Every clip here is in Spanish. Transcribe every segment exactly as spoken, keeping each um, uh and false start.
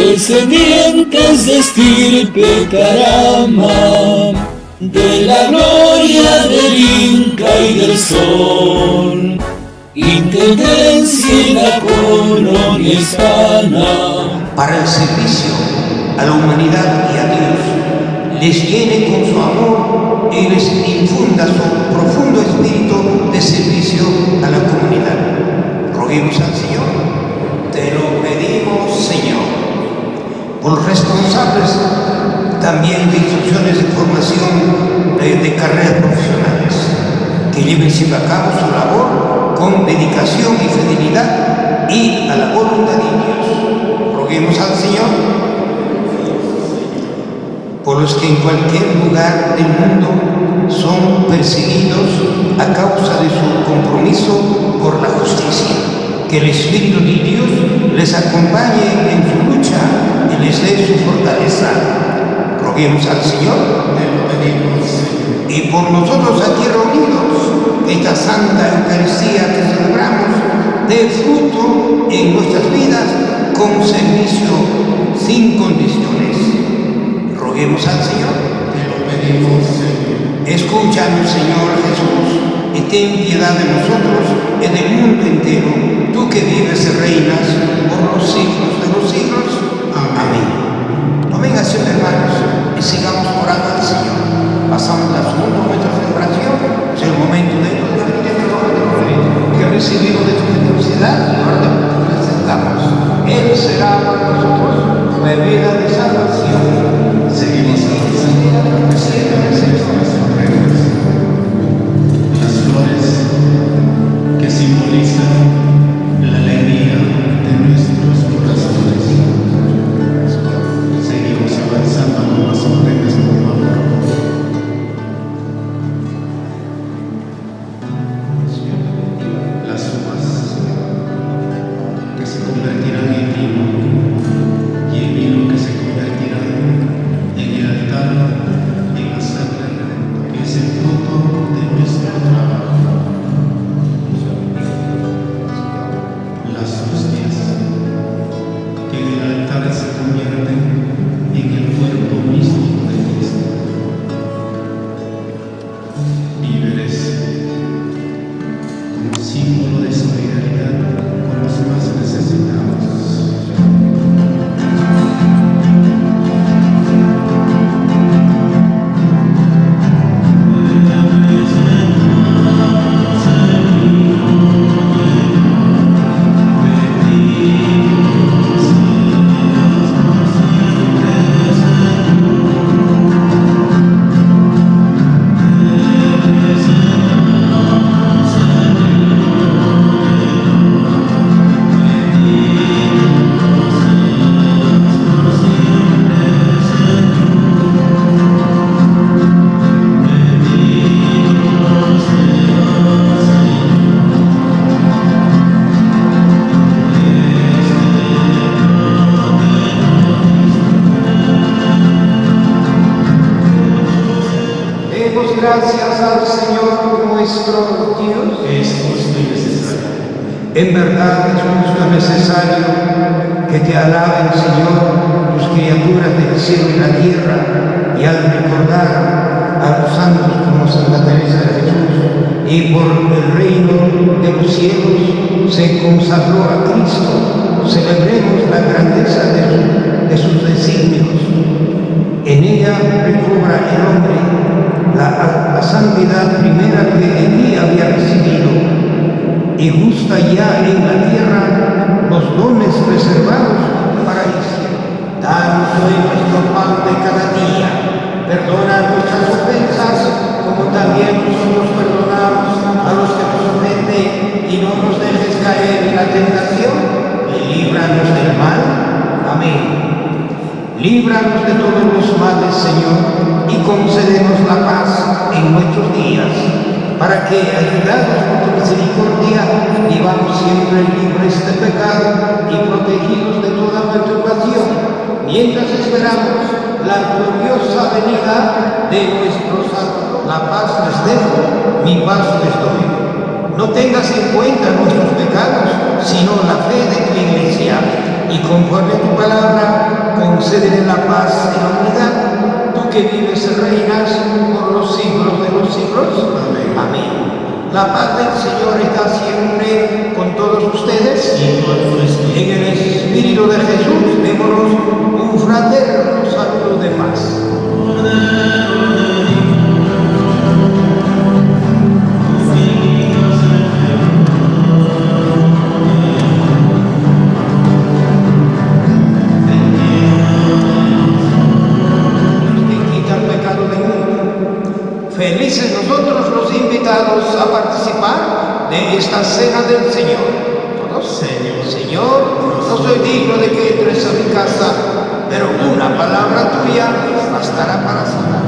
descendientes de estirpe Carama, de la gloria del Inca y del Sol, intendencia en la colonia hispana. Para el servicio a la humanidad y a Dios, les llene con su amor y les infunda su profundo espíritu de servicio a la comunidad. Roguemos al Señor, te lo pedimos, Señor. Por los responsables también de instituciones de formación de, de carreras profesionales, que lleven siempre a cabo su labor con dedicación y fidelidad y a la voluntad de Dios. Roguemos al Señor por los que en cualquier lugar del mundo son perseguidos a causa de su compromiso por la justicia. Que el Espíritu de Dios les acompañe en su lucha y les dé su fortaleza. Roguemos al Señor. Y por nosotros aquí reunidos, esta Santa Eucaristía que celebramos dé fruto en nuestras vidas con servicio sin condiciones. Roguemos al Señor. Te lo pedimos, Señor. Escúchanos, Señor Jesús, y ten piedad de nosotros y del mundo entero, tú que vives y reinas por los siglos de los siglos. Amén. Tomen acción, hermanos, y sigamos orando al Señor. Pasamos la segunda nuestra celebración, es el momento de que recibimos de tu generosidad y ahora te presentamos. Él será para nosotros bebida de salvación. Seguimos avanzando, las flores que simbolizan la alegría de nuestros corazones. Seguimos avanzando, no más ofrendas, por favor. Las uvas que se convertirán en vino y el vino que se convertirá en el altar, en la sangre, que es el fruto de nuestro trabajo. Las hostias que en el altar se convierten en el cuerpo mismo de Cristo. Víveres como símbolo de solidaridad con los más necesitados. Gracias al Señor nuestro Dios. Es justo y necesario. En verdad es justo y necesario que te alaben, Señor, tus criaturas del cielo y la tierra, y al recordar a los santos como Santa Teresa de Jesús, y por el reino de los cielos se consagró a Cristo, celebremos la grandeza de, su, de sus designios. En ella recobra el hombre La, la santidad primera que en mí había recibido, y gusta ya en la tierra los dones reservados para el cielo. Danos hoy nuestro pan de cada día, perdona nuestras ofensas, como también nosotros perdonamos a los que nos ofenden, y no nos dejes caer en la tentación, y líbranos del mal. Amén. Líbranos de todos los males, Señor, y concédenos la paz en nuestros días, para que, ayudados por tu misericordia, vivamos siempre libres de pecado y protegidos de toda perturbación, mientras esperamos la gloriosa venida de nuestro Salvador. La paz les dejo, mi paz les doy. No tengas en cuenta nuestros pecados, sino la fe de tu Iglesia, y conforme a tu palabra, concédele la paz y la unidad, tú que vives y reinas por los siglos de los siglos. Amén. Amén. La paz del Señor está siempre con todos ustedes. En el Espíritu de Jesús, démonos un fraterno saludo de paz. Felices nosotros los invitados a participar de esta cena del Señor. ¿Todos? Señor, Señor, no soy digno de que entres a mi casa, pero una palabra tuya bastará para sanar.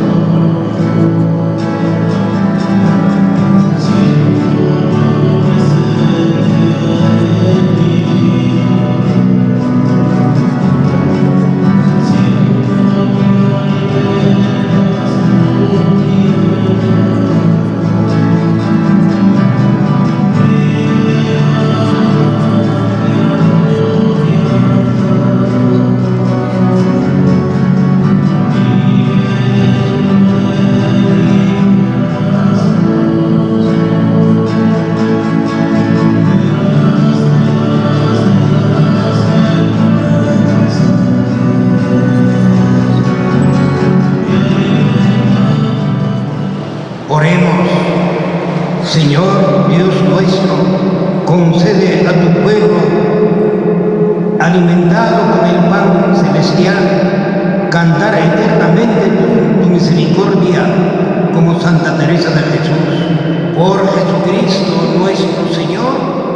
Señor Dios nuestro, concede a tu pueblo, alimentado con el pan celestial, cantar eternamente tu, tu misericordia, como Santa Teresa de Jesús, por Jesucristo nuestro Señor.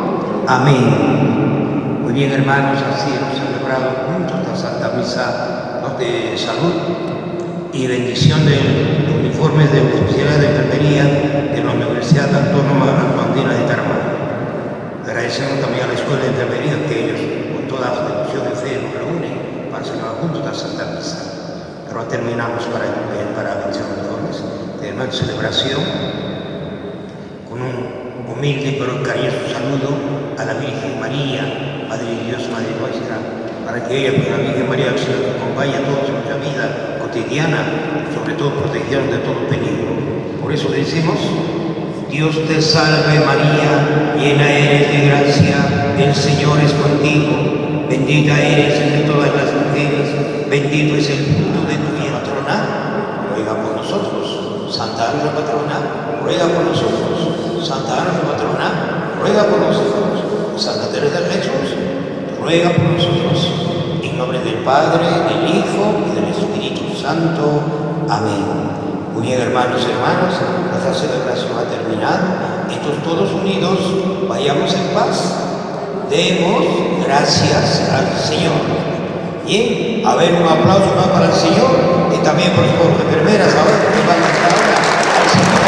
Amén. Muy bien, hermanos, así hemos celebrado juntos la Santa Misa de salud y bendición del uniforme de la Especialidad de Enfermería de la Universidad Autónoma Andina de Tarma. Agradecemos también a la Escuela de Enfermería que ellos, con toda la devoción de fe, nos reúnen para celebrar juntos la Santa Misa. Pero terminamos para, para bendición de uniformes de nuestra celebración con un humilde pero cariñoso saludo a la Virgen María, Madre de Dios, Madre nuestra, para que ella, pues, la Virgen María, que nos acompañe a todos en nuestra vida cotidiana, sobre todo protegernos de todo peligro. Por eso decimos: Dios te salve María, llena eres de gracia, el Señor es contigo, bendita eres entre todas las mujeres, bendito es el fruto de tu vientre. Patrona, ruega por nosotros. Santa Ana Patrona, ruega por nosotros. Santa Ana Patrona, ruega por nosotros. Santa Teresa de Jesús, ruega por nosotros. En nombre del Padre, del Hijo y del Espíritu Santo. Amén. Muy bien, hermanos y hermanas, nuestra celebración ha terminado. Entonces, todos unidos, vayamos en paz. Demos gracias al Señor. Bien, a ver, un aplauso más para el Señor y también por las enfermeras. Ahora que van a estar ahora al Señor.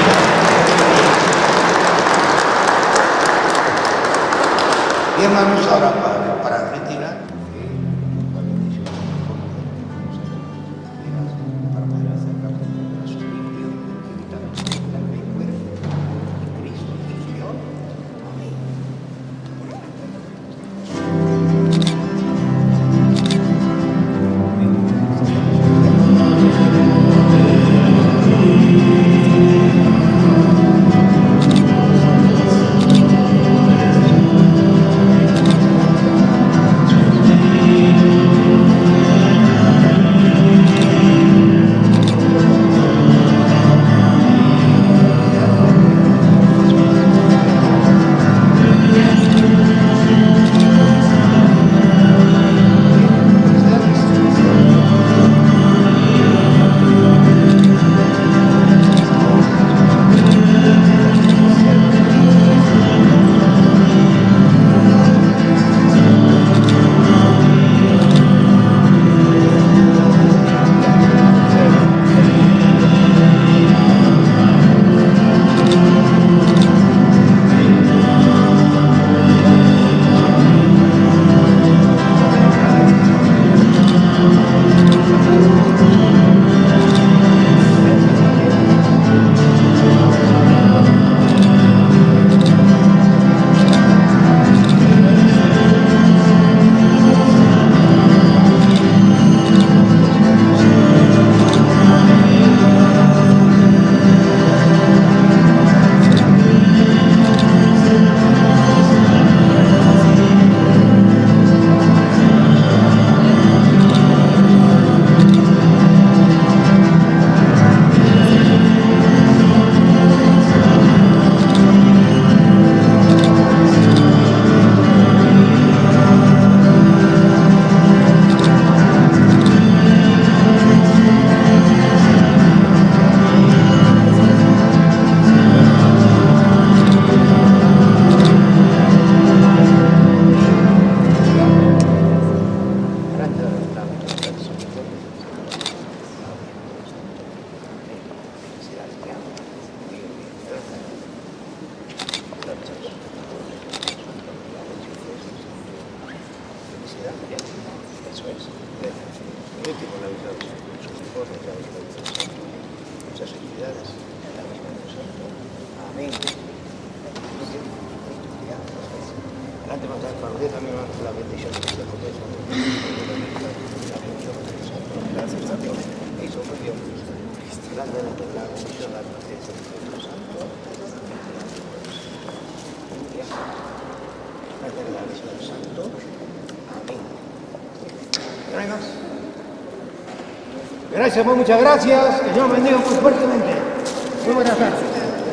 Bien, vamos ahora para, para retirar. hijos, a través de muchas actividades, en la misma Santo. Amén. Adelante, más tarde, para usted también la bendición de Dios, porque eso la bendición de Dios. Gracias a Dios. Eso muy bien. Gracias a la bendición de la presencia de Dios Santo. Gracias a la bendición del Santo. Amén. ¿No hay más? Gracias, pues, muchas gracias. Que Dios bendiga muy fuertemente. Muy buenas tardes.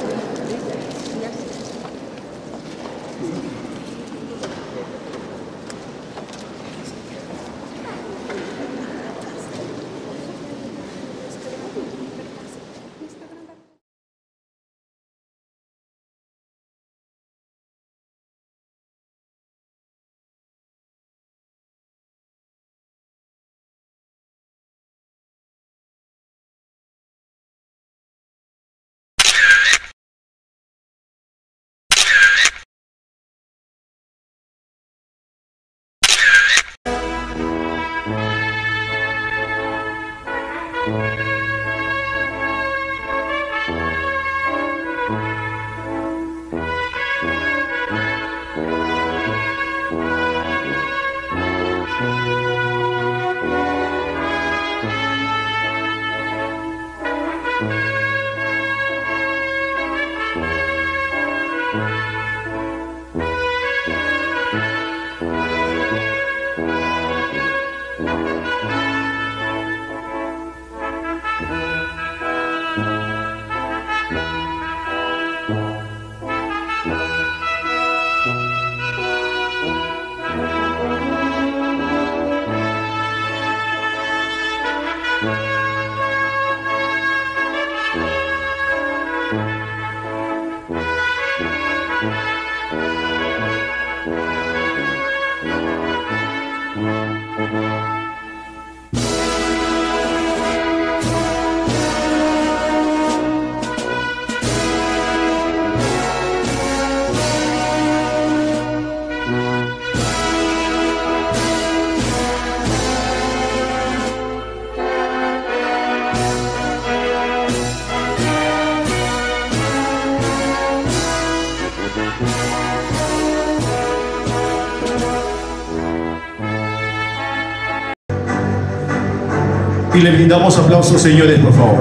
Y le brindamos aplausos, señores, por favor.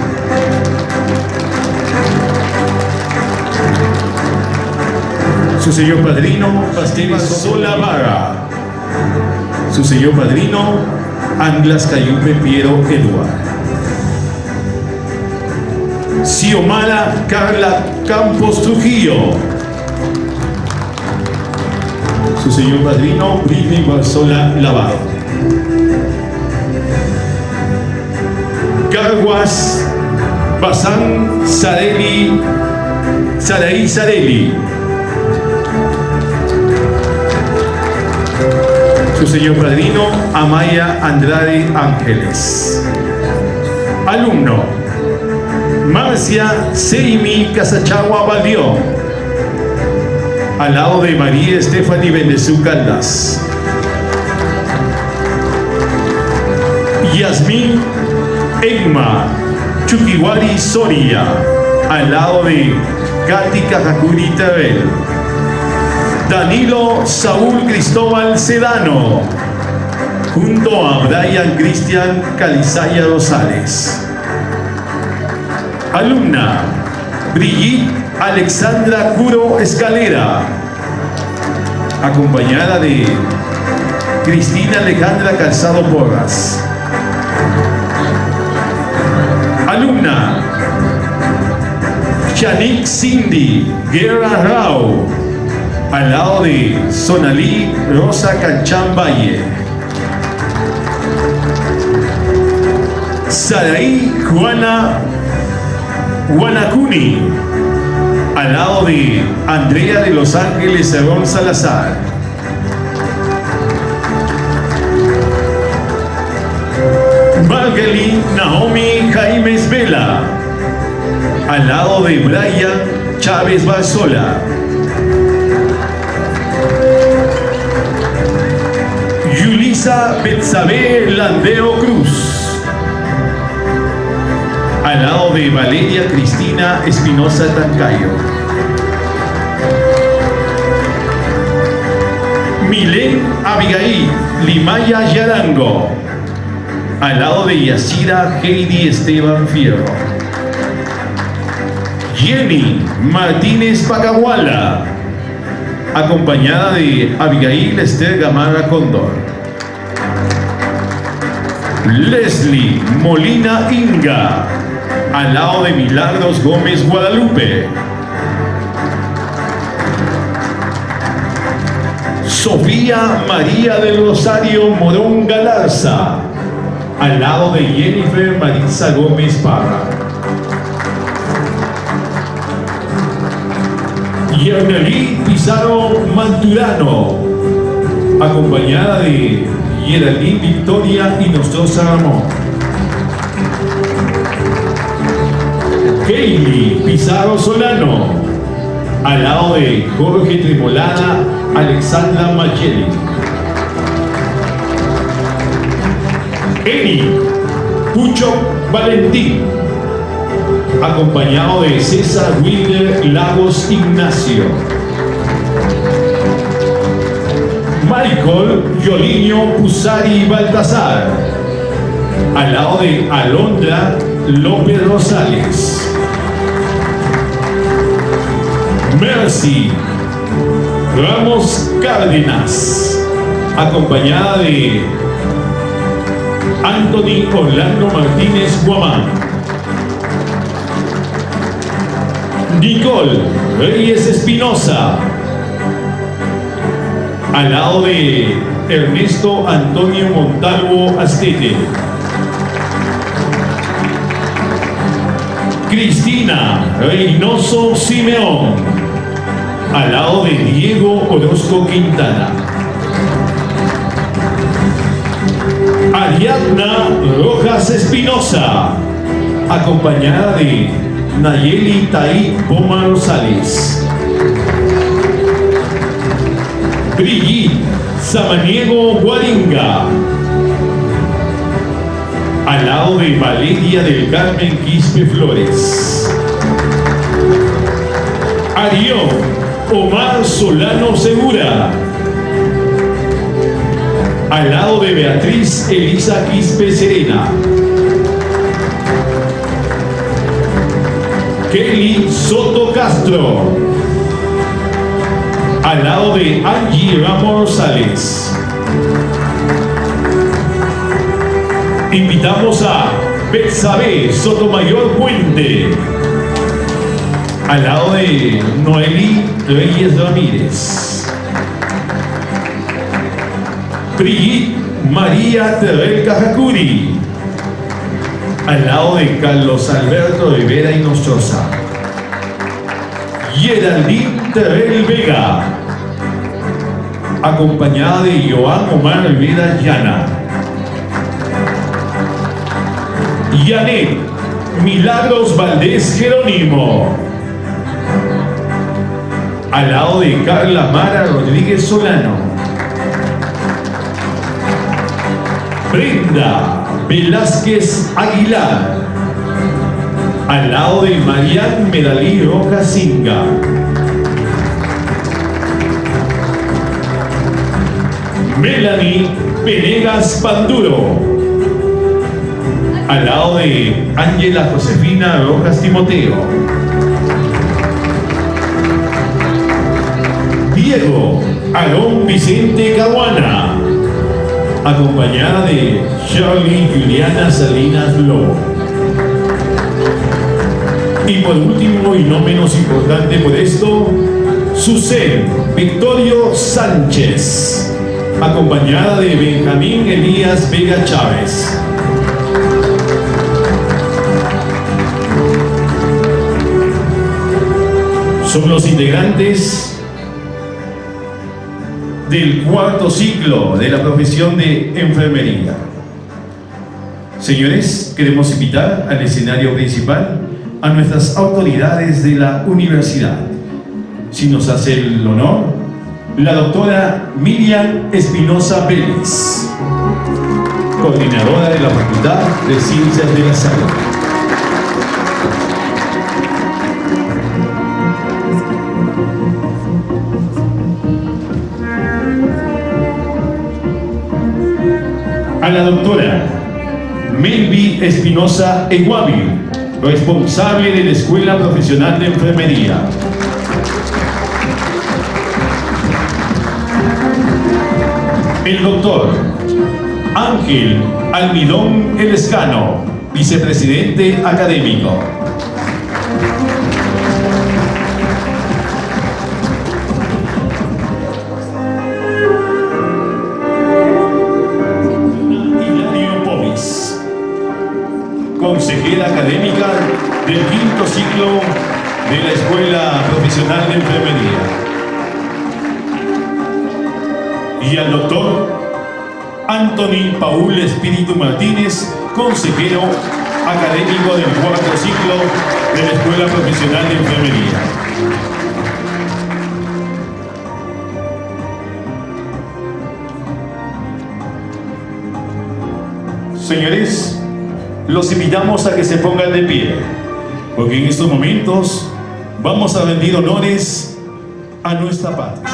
Su señor padrino, Pastiva Sola Vaga. Su señor padrino, Anglas Cayupe Piero Eduard. Xiomara Carla Campos Trujillo. Su señor padrino, Britney Barzola Lavado. Carguas Bazán Sareli Saraí Sareli. Su señor padrino, Amaya Andrade Ángeles. Alumno, Marcia Seimi Casachagua Valdió, al lado de María Estefany Bendezú Caldas. Yasmín Egma Chuquiwari Soria, al lado de Katy Cajacuri Tabel. Danilo Saúl Cristóbal Sedano, junto a Brian Cristian Calizaya Rosales. Alumna, Brigitte Alexandra Curo Escalera, acompañada de Cristina Alejandra Calzado Porras. Alumna, Chanik Cindy Guerra Rao, al lado de Sonalí Rosa Canchán Valle. Saraí Juana Guanacuni, al lado de Andrea de Los Ángeles Cerrón Salazar. Margeli Naomi Jaimes Vela, al lado de Brian Chávez Barzola. Yulisa Betsabe Landeo Cruz, al lado de Valeria Cristina Espinosa Tancayo. Milén Abigail Limaya Yarango, al lado de Yacira Heidi Esteban Fierro. Jenny Martínez Pacahuala, acompañada de Abigail Esther Gamarra Cóndor. Leslie Molina Inga, al lado de Milagros Gómez Guadalupe. Sofía María del Rosario Morón Galarza, al lado de Jennifer Maritza Gómez Parra. Yernelí Pizarro Manturano, acompañada de Geraldine Victoria Hinojosa Ramón. Kaylee Pizarro Solano, al lado de Jorge Tremolada Alexandra Macheli. Eni Pucho Valentín, acompañado de César Wilder Lagos Ignacio. Michael Yolinio Pusari Baltasar, al lado de Alondra López Rosales. Mercy Ramos Cárdenas, acompañada de Anthony Orlando Martínez Guamán. Nicole Reyes Espinosa, al lado de Ernesto Antonio Montalvo Astete. Cristina Reynoso Simeón, al lado de Diego Orozco Quintana. Ariadna Rojas Espinosa, acompañada de Nayeli Taí Poma Rosales. Brigitte Samaniego Guaringa, al lado de Valeria del Carmen Quispe Flores. Arión Omar Solano Segura, al lado de Beatriz Elisa Quispe Serena. Kelly Soto Castro, al lado de Angie Ramos Rosales. Invitamos a Betsabe Sotomayor Puente, al lado de Noelí Reyes Ramírez. Brigitte María Terrell Cajacuri, al lado de Carlos Alberto Rivera Hinojosa. Geraldine Terrell Vega, acompañada de Joan Omar Rivera Llana. Janet Milagros Valdés Jerónimo, al lado de Carla Mara Rodríguez Solano. Brenda Velázquez Aguilar, al lado de Marian Medalí Roca Singa. Melanie Venegas Panduro, al lado de Ángela Josefina Rojas Timoteo. Diego Aarón Vicente Caguana, acompañada de Shirley Juliana Salinas Lobo. Y por último, y no menos importante por esto, Sucen Victorio Sánchez, acompañada de Benjamín Elías Vega Chávez. Son los integrantes del cuarto ciclo de la profesión de enfermería. Señores, queremos invitar al escenario principal a nuestras autoridades de la universidad. Si nos hace el honor, la doctora Miriam Espinosa Vélez, coordinadora de la Facultad de Ciencias de la Salud. a la doctora Melvi Espinosa Eguavil, responsable de la Escuela Profesional de Enfermería. El doctor Ángel Almidón Elescano, vicepresidente académico. Hilario Povis, consejera académica del quinto ciclo de la Escuela Profesional de Enfermería. Y al doctor Anthony Paul Espíritu Martínez, consejero académico del cuarto ciclo de la Escuela Profesional de Enfermería. Señores, los invitamos a que se pongan de pie, porque en estos momentos vamos a rendir honores a nuestra patria.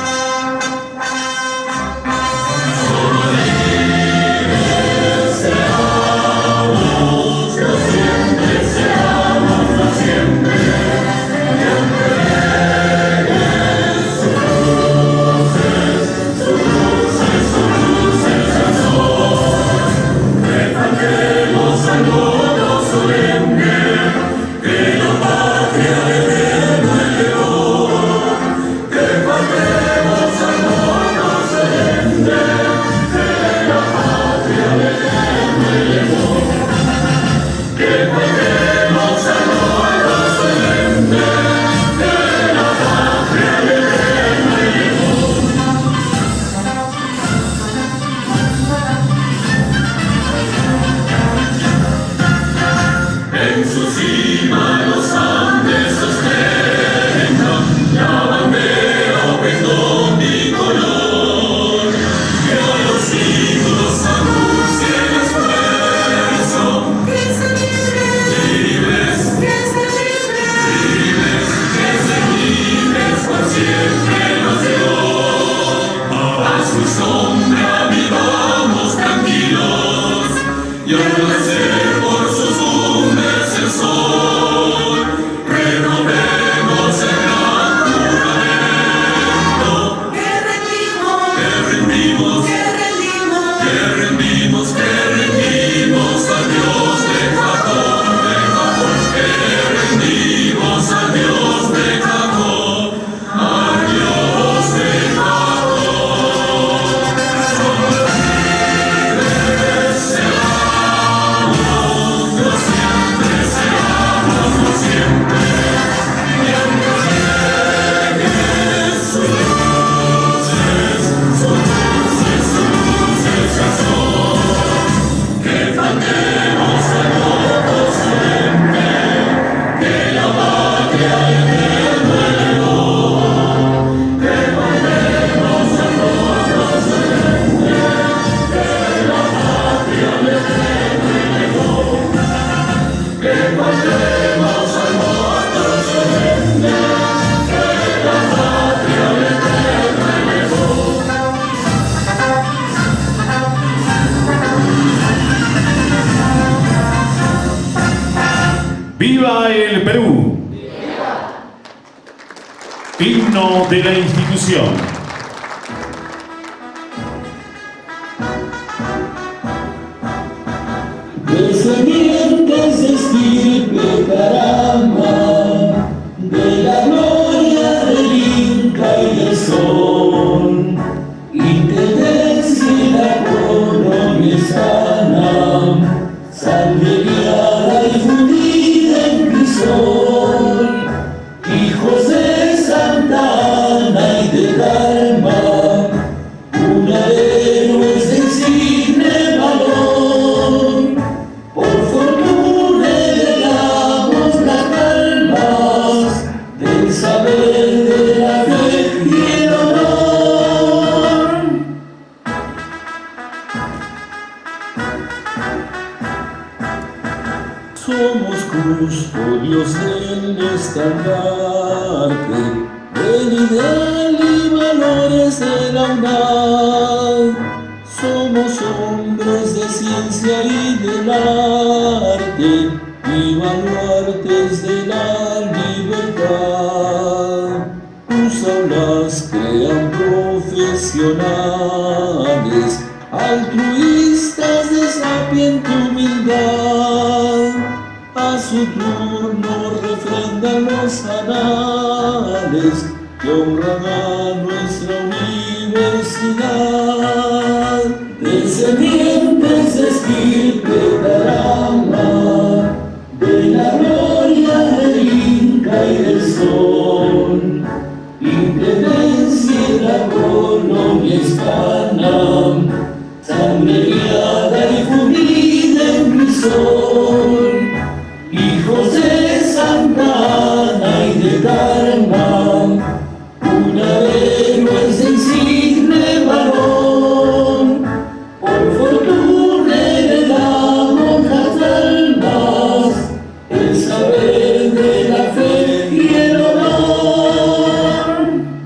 ¡Viva el Perú! Himno de la institución. Descendientes de estirpe Caramba, de la gloria del Inca y del Sol, intendencia y la colonia sana, salveriada y fundida en Crisol, hijos de Santa Ana y de Dalma, una héroes de insigne valor, por fortuna heredamos las almas del saber, de la fe y el honor. Somos custodios del estandarte, del ideal y valores de la UNAM. Somos hombres de ciencia y del arte y baluartes de la libertad. Tus aulas crean profesionales, altruistas de sapiente humildad. A su turno refrendan los anales que honran a nuestra universidad. Descendientes de estirpe Tarama, de la gloria del Inca y del Sol, intendencia en la colonia hispana, sangre guiada y fundida en Crisol, hijos de Santa Ana y de Dharma, una héroe es insigne varón. Por fortuna heredamos las almas, el saber de la fe y el honor.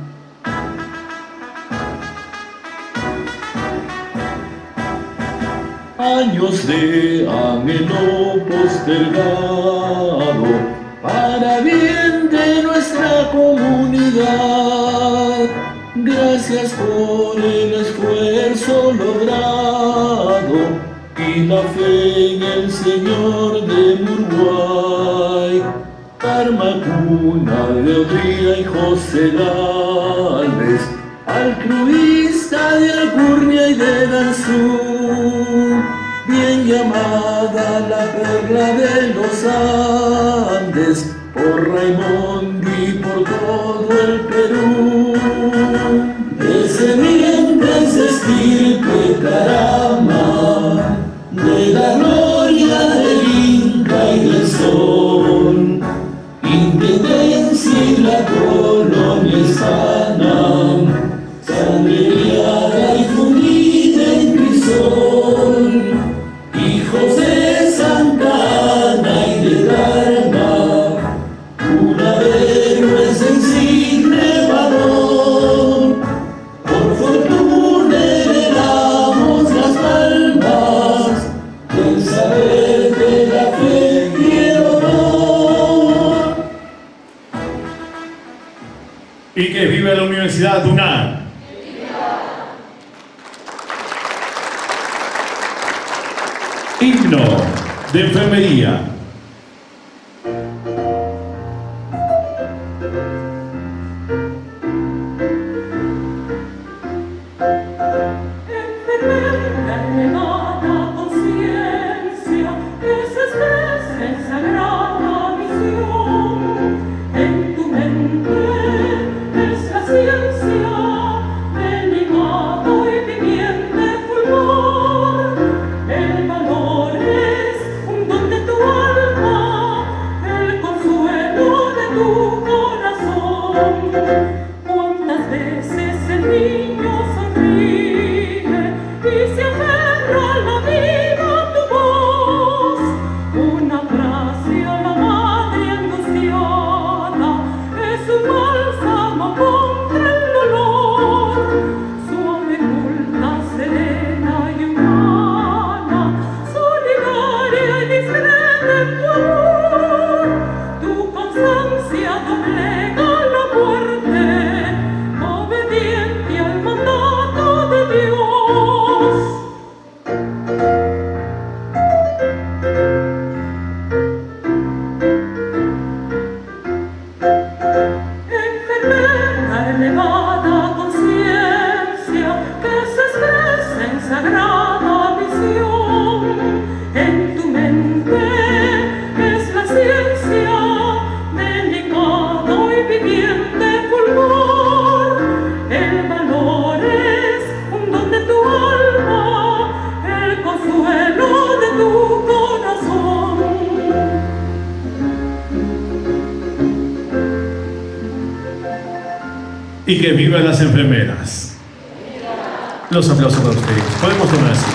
Años de anhelo postergado, para bien de nuestra comunidad. Gracias por el esfuerzo logrado y la fe en el Señor de Uruguay. Karma cuna de Odría y José Gálvez, altruista de Alcurnia y de Danzú, bien llamada la perla de los Andes, por Raimundo y por todo el Perú. Descendientes de estirpe Tarama, de la gloria del Inca y del Sol, intendencia y la colonia hispana, sangre guiada y fundida en Crisol, hijos de Santa Ana y de Dharma, una héroe es insigne varón. Por fortuna heredamos las palmas del saber de la fe y el honor. Y que viva la Universidad UNAM. Himno de enfermería. Y que vivan las enfermeras. Los aplausos para ustedes. Podemos tomar así.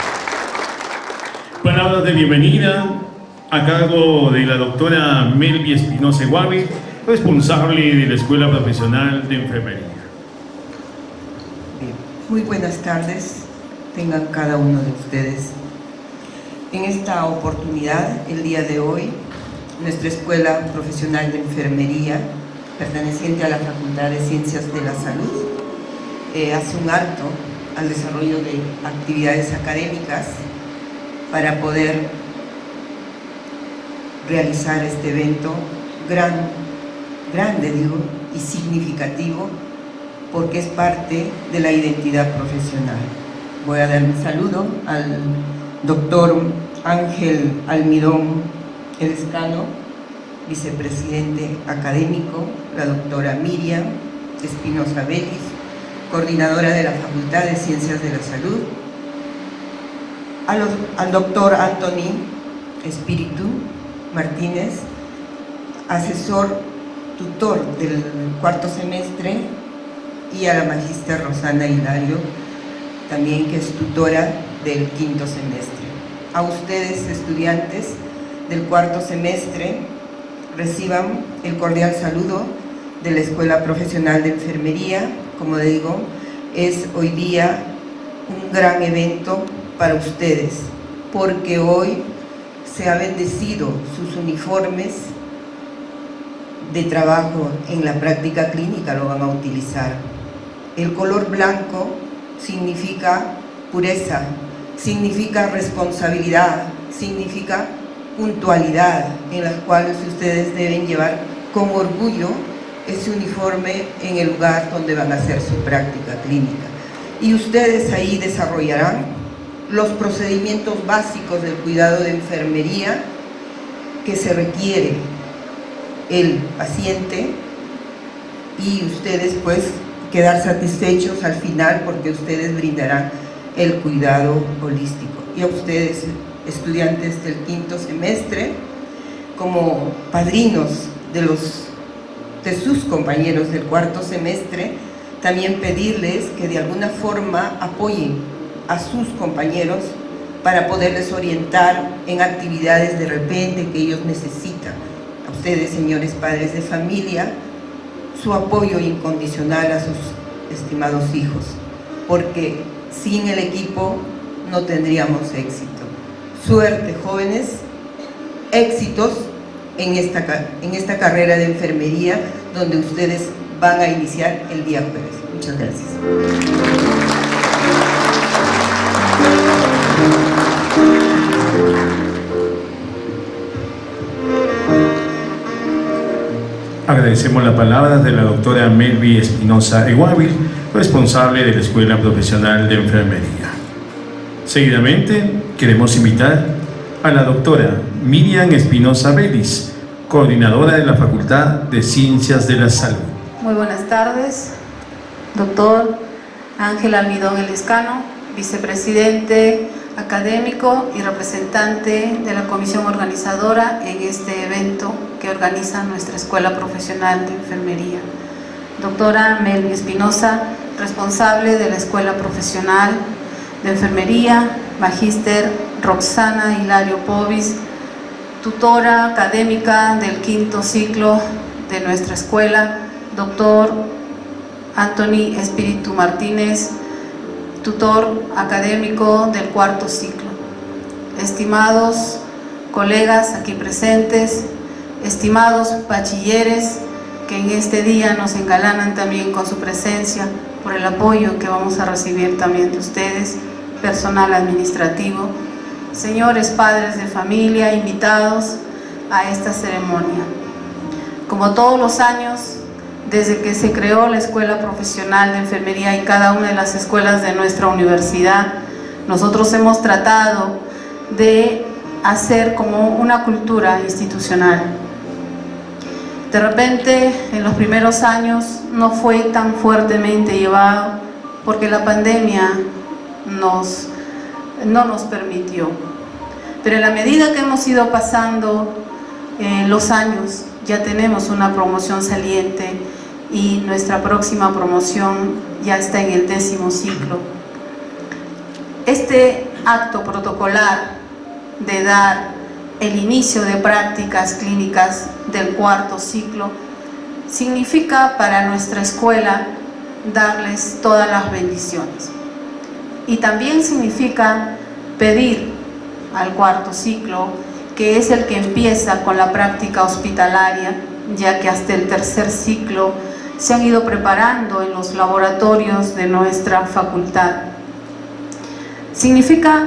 Palabras de bienvenida a cargo de la doctora Melvi Espinosa Guavi, responsable de la Escuela Profesional de Enfermería. Bien. Muy buenas tardes tengan cada uno de ustedes. En esta oportunidad, el día de hoy, nuestra Escuela Profesional de Enfermería, perteneciente a la Facultad de Ciencias de la Salud, eh, hace un alto al desarrollo de actividades académicas para poder realizar este evento gran, grande, digo, y significativo, porque es parte de la identidad profesional. Voy a dar un saludo al doctor Ángel Almidón Elescano, vicepresidente académico, la doctora Miriam Espinosa Vélez, coordinadora de la Facultad de Ciencias de la Salud, a los, al doctor Anthony Espíritu Martínez, asesor tutor del cuarto semestre, y a la magíster Rosana Hilario, también que es tutora del quinto semestre. A ustedes, estudiantes del cuarto semestre, reciban el cordial saludo de la Escuela Profesional de Enfermería. Como digo, es hoy día un gran evento para ustedes, porque hoy se ha bendecido sus uniformes de trabajo en la práctica clínica, lo van a utilizar. El color blanco significa pureza, significa responsabilidad, significa puntualidad, en las cuales ustedes deben llevar con orgullo ese uniforme en el lugar donde van a hacer su práctica clínica. Y ustedes ahí desarrollarán los procedimientos básicos del cuidado de enfermería que se requiere el paciente, y ustedes pues quedar satisfechos al final, porque ustedes brindarán el cuidado holístico. Y a ustedes, estudiantes del quinto semestre, como padrinos de, los, de sus compañeros del cuarto semestre, también pedirles que de alguna forma apoyen a sus compañeros para poderles orientar en actividades de repente que ellos necesitan. A ustedes, señores padres de familia, su apoyo incondicional a sus estimados hijos, porque sin el equipo no tendríamos éxito. Suerte, jóvenes, éxitos en esta, en esta carrera de enfermería, donde ustedes van a iniciar el día jueves. Muchas gracias. Agradecemos las palabras de la doctora Melvi Espinosa Eguavir, responsable de la Escuela Profesional de Enfermería. Seguidamente, queremos invitar a la doctora Miriam Espinosa Vélez, coordinadora de la Facultad de Ciencias de la Salud. Muy buenas tardes, doctor Ángel Almidón Elescano, vicepresidente académico y representante de la comisión organizadora en este evento que organiza nuestra Escuela Profesional de Enfermería. Doctora Melvi Espinosa, responsable de la Escuela Profesional de Enfermería. Magíster Roxana Hilario Povis, tutora académica del quinto ciclo de nuestra escuela. Doctor Anthony Espíritu Martínez, tutor académico del cuarto ciclo. Estimados colegas aquí presentes, estimados bachilleres que en este día nos engalanan también con su presencia, por el apoyo que vamos a recibir también de ustedes, personal administrativo, señores padres de familia, invitados a esta ceremonia. Como todos los años, desde que se creó la Escuela Profesional de Enfermería y cada una de las escuelas de nuestra universidad, nosotros hemos tratado de hacer como una cultura institucional. De repente, en los primeros años no fue tan fuertemente llevado porque la pandemia nos, no nos permitió. Pero en la medida que hemos ido pasando eh, los años, ya tenemos una promoción saliente y nuestra próxima promoción ya está en el décimo ciclo. Este acto protocolar de dar el inicio de prácticas clínicas del cuarto ciclo significa para nuestra escuela darles todas las bendiciones. y también significa pedir al cuarto ciclo, que es el que empieza con la práctica hospitalaria, ya que hasta el tercer ciclo se han ido preparando en los laboratorios de nuestra facultad. Significa,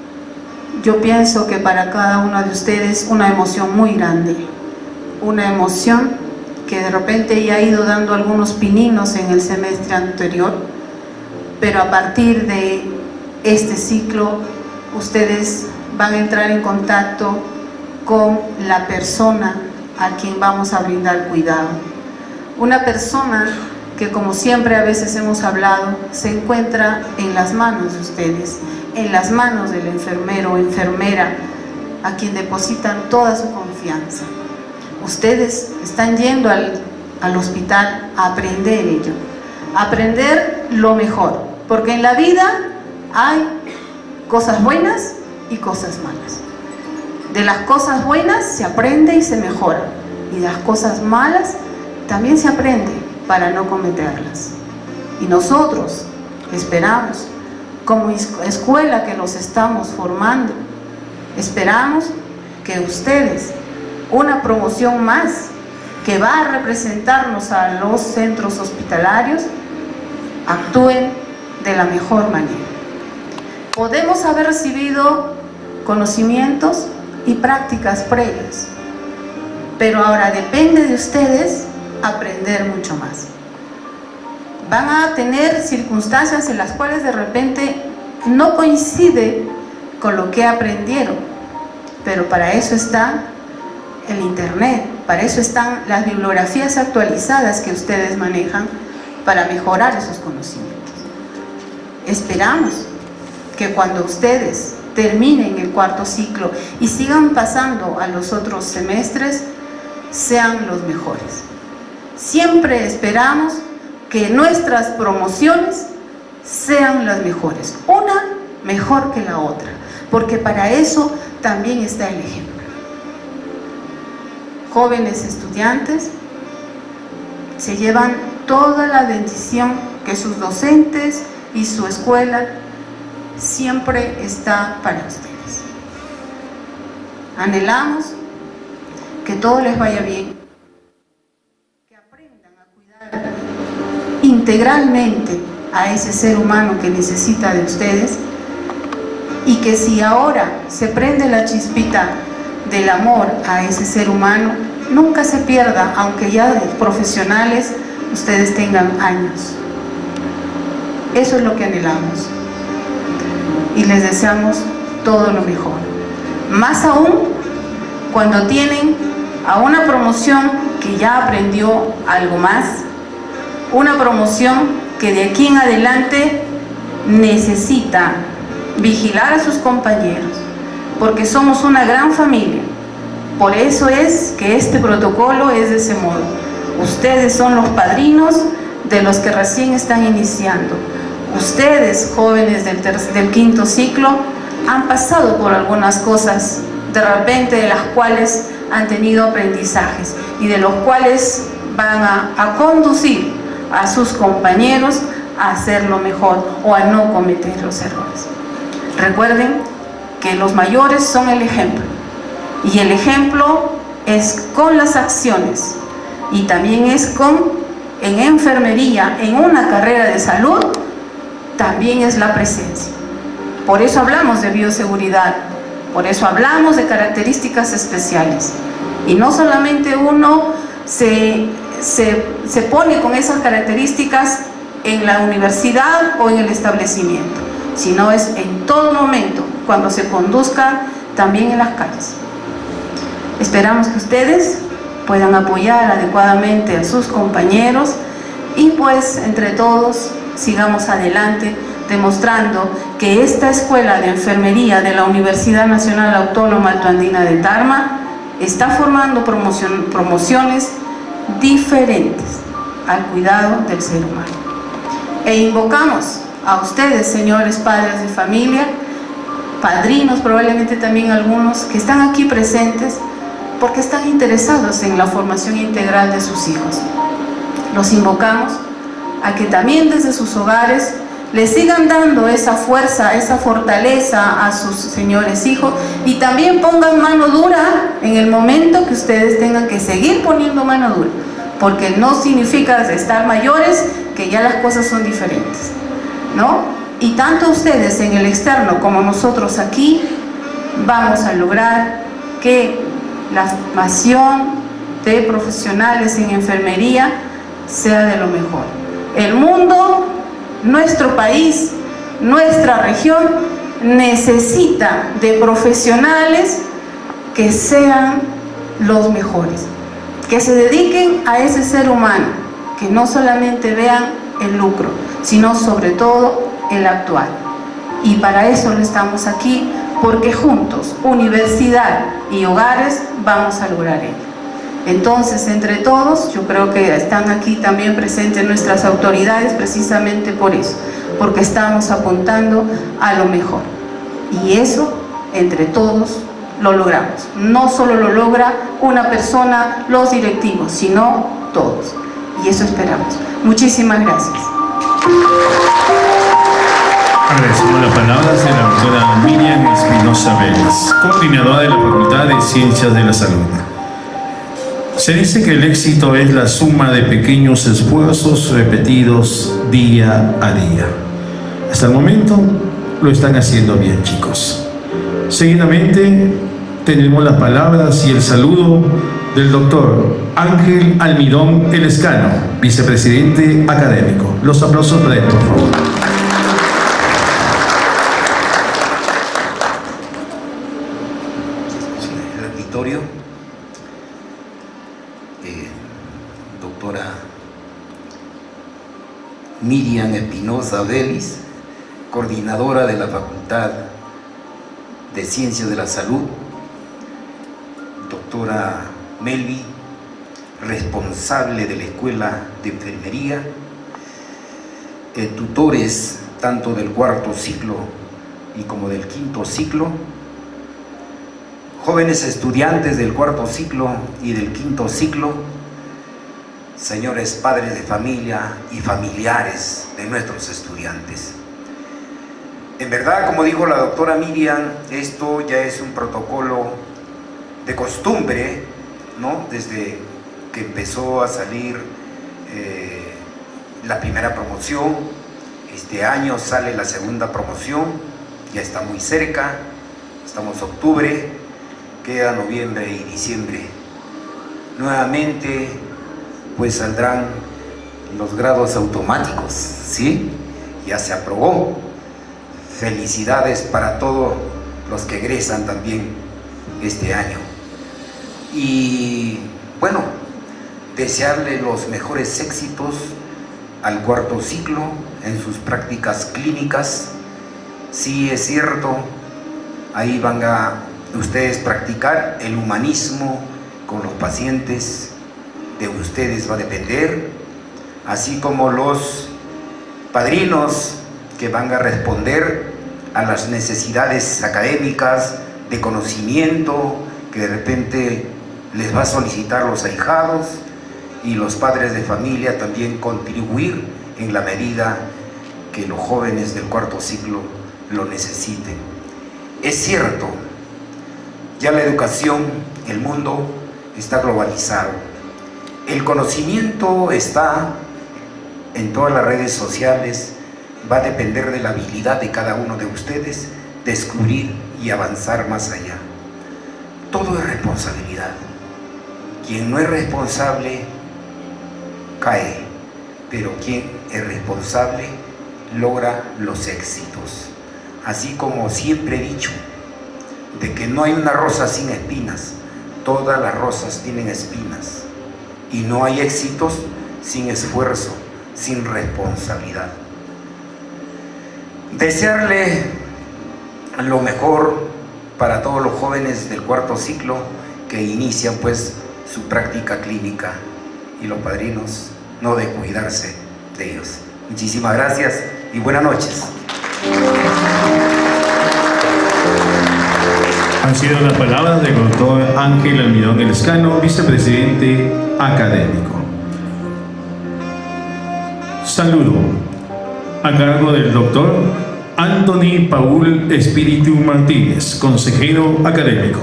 yo pienso que para cada uno de ustedes, una emoción muy grande, una emoción que de repente ya ha ido dando algunos pininos en el semestre anterior, pero a partir de este ciclo ustedes van a entrar en contacto con la persona a quien vamos a brindar cuidado. Una persona que, como siempre a veces hemos hablado, se encuentra en las manos de ustedes, en las manos del enfermero o enfermera, a quien depositan toda su confianza. Ustedes están yendo al, al hospital a aprender ello, a aprender lo mejor, porque en la vida hay cosas buenas y cosas malas. De las cosas buenas se aprende y se mejora, y de las cosas malas también se aprende para no cometerlas. Y nosotros esperamos, como escuela que los estamos formando, esperamos que ustedes, una promoción más que va a representarnos a los centros hospitalarios, actúen de la mejor manera. Podemos haber recibido conocimientos y prácticas previas, pero ahora depende de ustedes aprender mucho más. Van a tener circunstancias en las cuales de repente no coincide con lo que aprendieron, pero para eso está el internet, para eso están las bibliografías actualizadas que ustedes manejan para mejorar esos conocimientos. Esperamos que cuando ustedes terminen el cuarto ciclo y sigan pasando a los otros semestres, sean los mejores. Siempre esperamos que nuestras promociones sean las mejores, una mejor que la otra, porque para eso también está el ejemplo. Jóvenes estudiantes, se llevan toda la bendición que sus docentes y su escuela siempre está para ustedes. Anhelamos que todo les vaya bien, que aprendan a cuidar integralmente a ese ser humano que necesita de ustedes, y que si ahora se prende la chispita del amor a ese ser humano, nunca se pierda, aunque ya de profesionales ustedes tengan años. Eso es lo que anhelamos y les deseamos todo lo mejor, más aún cuando tienen a una promoción que ya aprendió algo más, una promoción que de aquí en adelante necesita vigilar a sus compañeros, porque somos una gran familia. Por eso es que este protocolo es de ese modo. Ustedes son los padrinos de los que recién están iniciando. Ustedes, jóvenes del, del quinto ciclo, han pasado por algunas cosas, de repente de las cuales han tenido aprendizajes y de los cuales van a, a conducir a sus compañeros a hacerlo mejor o a no cometer los errores. Recuerden que los mayores son el ejemplo, y el ejemplo es con las acciones, y también es con, en enfermería, en una carrera de salud, también es la presencia. Por eso hablamos de bioseguridad, por eso hablamos de características especiales, y no solamente uno se, se, se pone con esas características en la universidad o en el establecimiento, sino es en todo momento, cuando se conduzca también en las calles. Esperamos que ustedes puedan apoyar adecuadamente a sus compañeros y pues entre todos sigamos adelante demostrando que esta Escuela de Enfermería de la Universidad Nacional Autónoma Alto Andina de Tarma está formando promoción, promociones diferentes al cuidado del ser humano. E invocamos a ustedes, señores padres de familia, padrinos, probablemente también algunos que están aquí presentes, porque están interesados en la formación integral de sus hijos. Los invocamos a que también desde sus hogares le sigan dando esa fuerza, esa fortaleza a sus señores hijos, y también pongan mano dura en el momento que ustedes tengan que seguir poniendo mano dura, porque no significa estar mayores que ya las cosas son diferentes, ¿no? Y tanto ustedes en el externo como nosotros aquí vamos a lograr que la formación de profesionales en enfermería sea de lo mejor. El mundo, nuestro país, nuestra región necesita de profesionales que sean los mejores, que se dediquen a ese ser humano, que no solamente vean el lucro, sino sobre todo el actuar. Y para eso no estamos aquí, porque juntos, universidad y hogares, vamos a lograr ello. Entonces, entre todos, yo creo que están aquí también presentes nuestras autoridades precisamente por eso, porque estamos apuntando a lo mejor. Y eso, entre todos, lo logramos. No solo lo logra una persona, los directivos, sino todos. Y eso esperamos. Muchísimas gracias. Agradecemos las palabras de la doctora Miriam Espinosa Vélez, coordinadora de la Facultad de Ciencias de la Salud. Se dice que el éxito es la suma de pequeños esfuerzos repetidos día a día. Hasta el momento lo están haciendo bien, chicos. Seguidamente tendremos las palabras y el saludo del doctor Ángel Almidón Elescano, vicepresidente académico. Los aplausos para él, por favor. Eh, doctora Miriam Espinosa Vélez, coordinadora de la Facultad de Ciencias de la Salud, doctora Melvi, responsable de la Escuela de Enfermería, eh, tutores tanto del cuarto ciclo y como del quinto ciclo, jóvenes estudiantes del cuarto ciclo y del quinto ciclo, señores padres de familia y familiares de nuestros estudiantes. En verdad, como dijo la doctora Miriam, esto ya es un protocolo de costumbre, ¿no? Desde que empezó a salir eh, la primera promoción, este año sale la segunda promoción, ya está muy cerca, estamos en octubre, queda noviembre y diciembre. Nuevamente, pues saldrán los grados automáticos, ¿sí? Ya se aprobó. Felicidades para todos los que egresan también este año. Y bueno, desearle los mejores éxitos al cuarto ciclo en sus prácticas clínicas. Sí, es cierto, ahí van a ustedes practicar el humanismo con los pacientes, de ustedes va a depender, así como los padrinos que van a responder a las necesidades académicas de conocimiento que de repente les va a solicitar los ahijados, y los padres de familia también contribuir en la medida que los jóvenes del cuarto ciclo lo necesiten. Es cierto, ya la educación, el mundo está globalizado, el conocimiento está en todas las redes sociales, va a depender de la habilidad de cada uno de ustedes descubrir y avanzar más allá. Todo es responsabilidad. Quien no es responsable cae, pero quien es responsable logra los éxitos. Así como siempre he dicho, de que no hay una rosa sin espinas, todas las rosas tienen espinas, y no hay éxitos sin esfuerzo, sin responsabilidad. Desearle lo mejor para todos los jóvenes del cuarto ciclo que inician pues su práctica clínica, y los padrinos no de cuidarse de ellos. Muchísimas gracias y buenas noches. Han sido las palabras del doctor Ángel Almidón Elescano, vicepresidente académico. Saludo a cargo del doctor Anthony Paul Espíritu Martínez, consejero académico.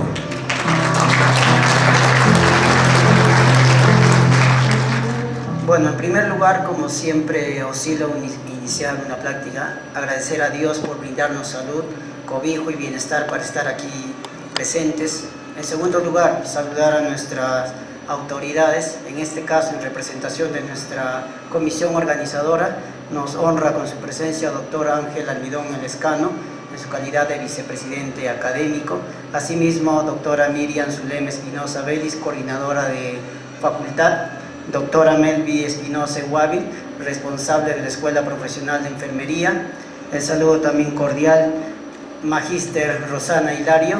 Bueno, en primer lugar, como siempre oscilo iniciar una práctica, agradecer a Dios por brindarnos salud, cobijo y bienestar para estar aquí presentes. En segundo lugar, saludar a nuestras autoridades, en este caso en representación de nuestra comisión organizadora. Nos honra con su presencia doctor Ángel Almidón Lescano, en su calidad de vicepresidente académico. Asimismo, doctora Miriam Zulem Espinosa Vélez, coordinadora de facultad. Doctora Melvi Espinosa Guavi, responsable de la Escuela Profesional de Enfermería. El saludo también cordial, Magíster Rosana Hilario,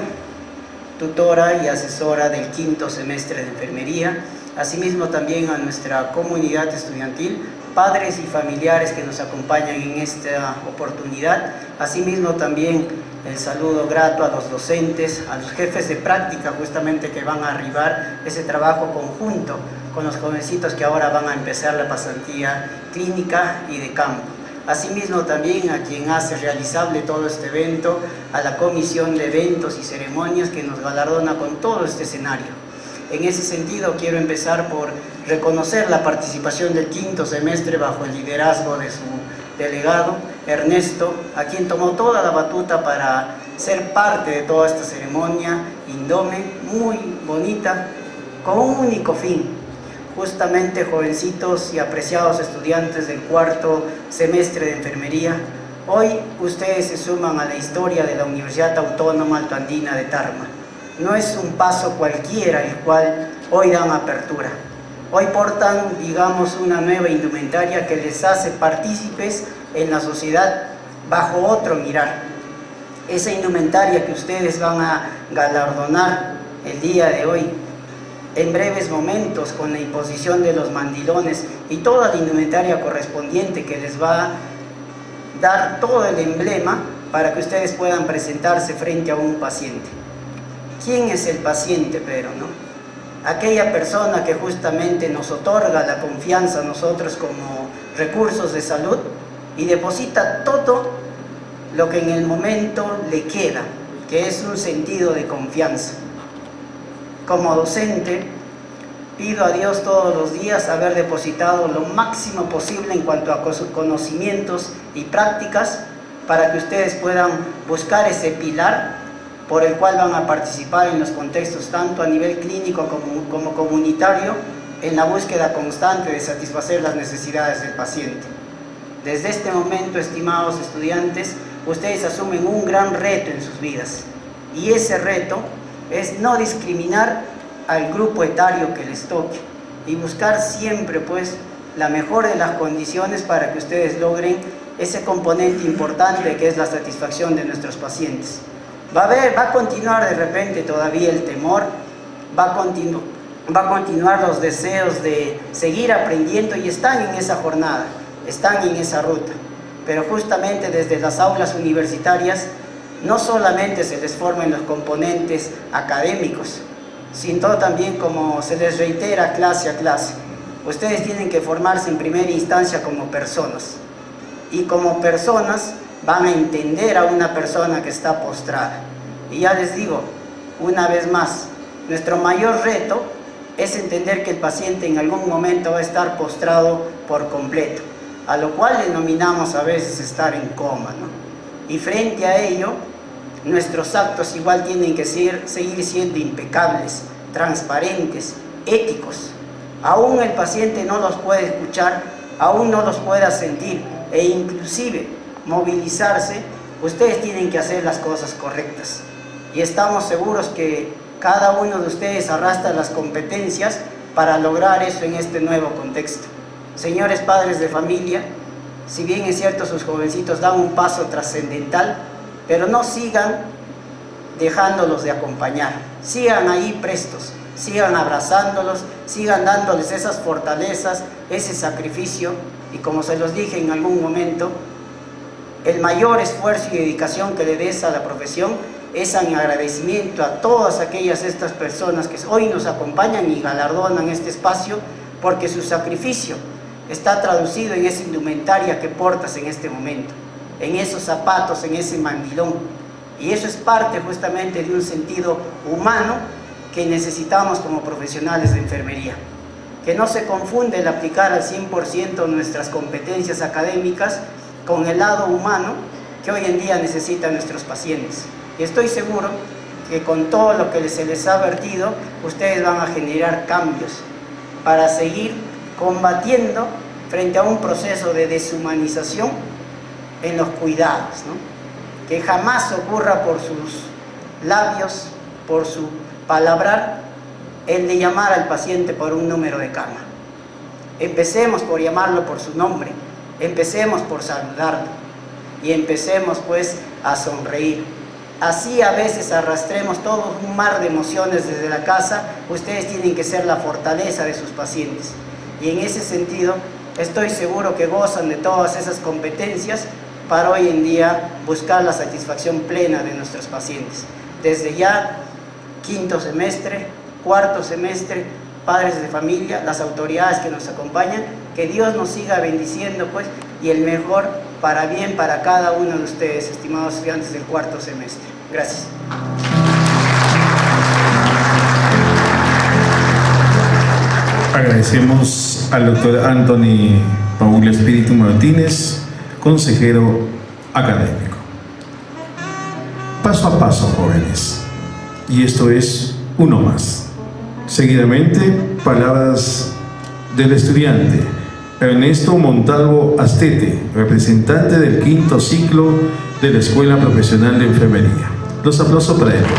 tutora y asesora del quinto semestre de Enfermería. Asimismo también a nuestra comunidad estudiantil, padres y familiares que nos acompañan en esta oportunidad. Asimismo también el saludo grato a los docentes, a los jefes de práctica justamente que van a arribar ese trabajo conjunto con los jovencitos que ahora van a empezar la pasantía clínica y de campo. Asimismo también a quien hace realizable todo este evento, a la Comisión de Eventos y Ceremonias que nos galardona con todo este escenario. En ese sentido quiero empezar por reconocer la participación del quinto semestre bajo el liderazgo de su delegado, Ernesto, a quien tomó toda la batuta para ser parte de toda esta ceremonia indome, muy bonita, con un único fin. Justamente, jovencitos y apreciados estudiantes del cuarto semestre de enfermería, hoy ustedes se suman a la historia de la Universidad Autónoma Alto Andina de Tarma. No es un paso cualquiera el cual hoy dan apertura. Hoy portan, digamos, una nueva indumentaria que les hace partícipes en la sociedad bajo otro mirar. Esa indumentaria que ustedes van a galardonar el día de hoy, en breves momentos, con la imposición de los mandilones y toda la indumentaria correspondiente que les va a dar todo el emblema para que ustedes puedan presentarse frente a un paciente. ¿Quién es el paciente, pero, no? Aquella persona que justamente nos otorga la confianza a nosotros como recursos de salud y deposita todo lo que en el momento le queda, que es un sentido de confianza. Como docente, pido a Dios todos los días haber depositado lo máximo posible en cuanto a conocimientos y prácticas para que ustedes puedan buscar ese pilar por el cual van a participar en los contextos tanto a nivel clínico como, como comunitario en la búsqueda constante de satisfacer las necesidades del paciente. Desde este momento, estimados estudiantes, ustedes asumen un gran reto en sus vidas y ese reto es no discriminar al grupo etario que les toque y buscar siempre pues la mejor de las condiciones para que ustedes logren ese componente importante que es la satisfacción de nuestros pacientes. Va a haber, va a continuar de repente todavía el temor, va a, continu, va a continuar los deseos de seguir aprendiendo y están en esa jornada, están en esa ruta, pero justamente desde las aulas universitarias no solamente se les forman los componentes académicos, sino también, como se les reitera clase a clase, ustedes tienen que formarse en primera instancia como personas, y como personas van a entender a una persona que está postrada. Y ya les digo, una vez más, nuestro mayor reto es entender que el paciente en algún momento va a estar postrado por completo, a lo cual denominamos a veces estar en coma, ¿no? Y frente a ello, nuestros actos igual tienen que ser, seguir siendo impecables, transparentes, éticos. Aún el paciente no los puede escuchar, aún no los pueda sentir, e inclusive movilizarse, ustedes tienen que hacer las cosas correctas. Y estamos seguros que cada uno de ustedes arrastra las competencias para lograr eso en este nuevo contexto. Señores padres de familia, si bien es cierto sus jovencitos dan un paso trascendental, pero no sigan dejándolos de acompañar, sigan ahí prestos, sigan abrazándolos, sigan dándoles esas fortalezas, ese sacrificio, y como se los dije en algún momento, el mayor esfuerzo y dedicación que le des a la profesión es en agradecimiento a todas aquellas estas personas que hoy nos acompañan y galardonan este espacio, porque su sacrificio está traducido en esa indumentaria que portas en este momento, en esos zapatos, en ese mandilón. Y eso es parte justamente de un sentido humano que necesitamos como profesionales de enfermería. Que no se confunde el aplicar al cien por ciento nuestras competencias académicas con el lado humano que hoy en día necesitan nuestros pacientes. Y estoy seguro que con todo lo que se les ha vertido, ustedes van a generar cambios para seguir combatiendo frente a un proceso de deshumanización en los cuidados, ¿no? Que jamás ocurra por sus labios, por su palabrar, el de llamar al paciente por un número de cama. Empecemos por llamarlo por su nombre, empecemos por saludarlo y empecemos pues a sonreír. Así a veces arrastremos todo un mar de emociones desde la casa, ustedes tienen que ser la fortaleza de sus pacientes. Y en ese sentido, estoy seguro que gozan de todas esas competencias para hoy en día buscar la satisfacción plena de nuestros pacientes. Desde ya, quinto semestre, cuarto semestre, padres de familia, las autoridades que nos acompañan, que Dios nos siga bendiciendo pues, y el mejor para bien para cada uno de ustedes, estimados estudiantes del cuarto semestre. Gracias. Agradecemos al doctor Anthony Paul Espíritu Martínez, consejero académico. Paso a paso, jóvenes. Y esto es uno más. Seguidamente, palabras del estudiante Ernesto Montalvo Astete, representante del quinto ciclo de la Escuela Profesional de Enfermería. Los aplausos para él.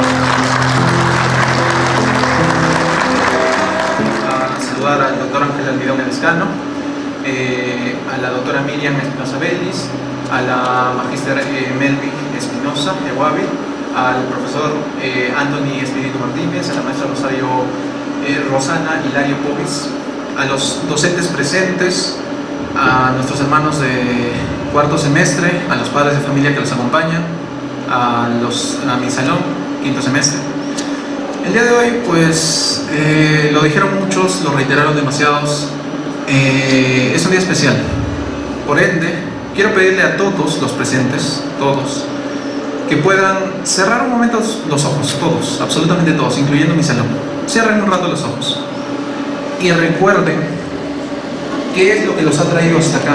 A saludar al doctor Ángel Almidón Elescano, eh, a la doctora Miriam Espinosa Bellis, a la magíster eh, Melvin Espinosa de Guavi, al profesor eh, Anthony Espíritu Martínez, a la maestra Rosario eh, Rosana Hilario Pobis, a los docentes presentes, a nuestros hermanos de cuarto semestre, a los padres de familia que los acompañan, a, los, a mi salón, quinto semestre. El día de hoy, pues, eh, lo dijeron muchos, lo reiteraron demasiados, eh, es un día especial. Por ende, quiero pedirle a todos los presentes, todos, que puedan cerrar un momento los ojos, todos, absolutamente todos, incluyendo mi salón. Cierren un rato los ojos y recuerden qué es lo que los ha traído hasta acá.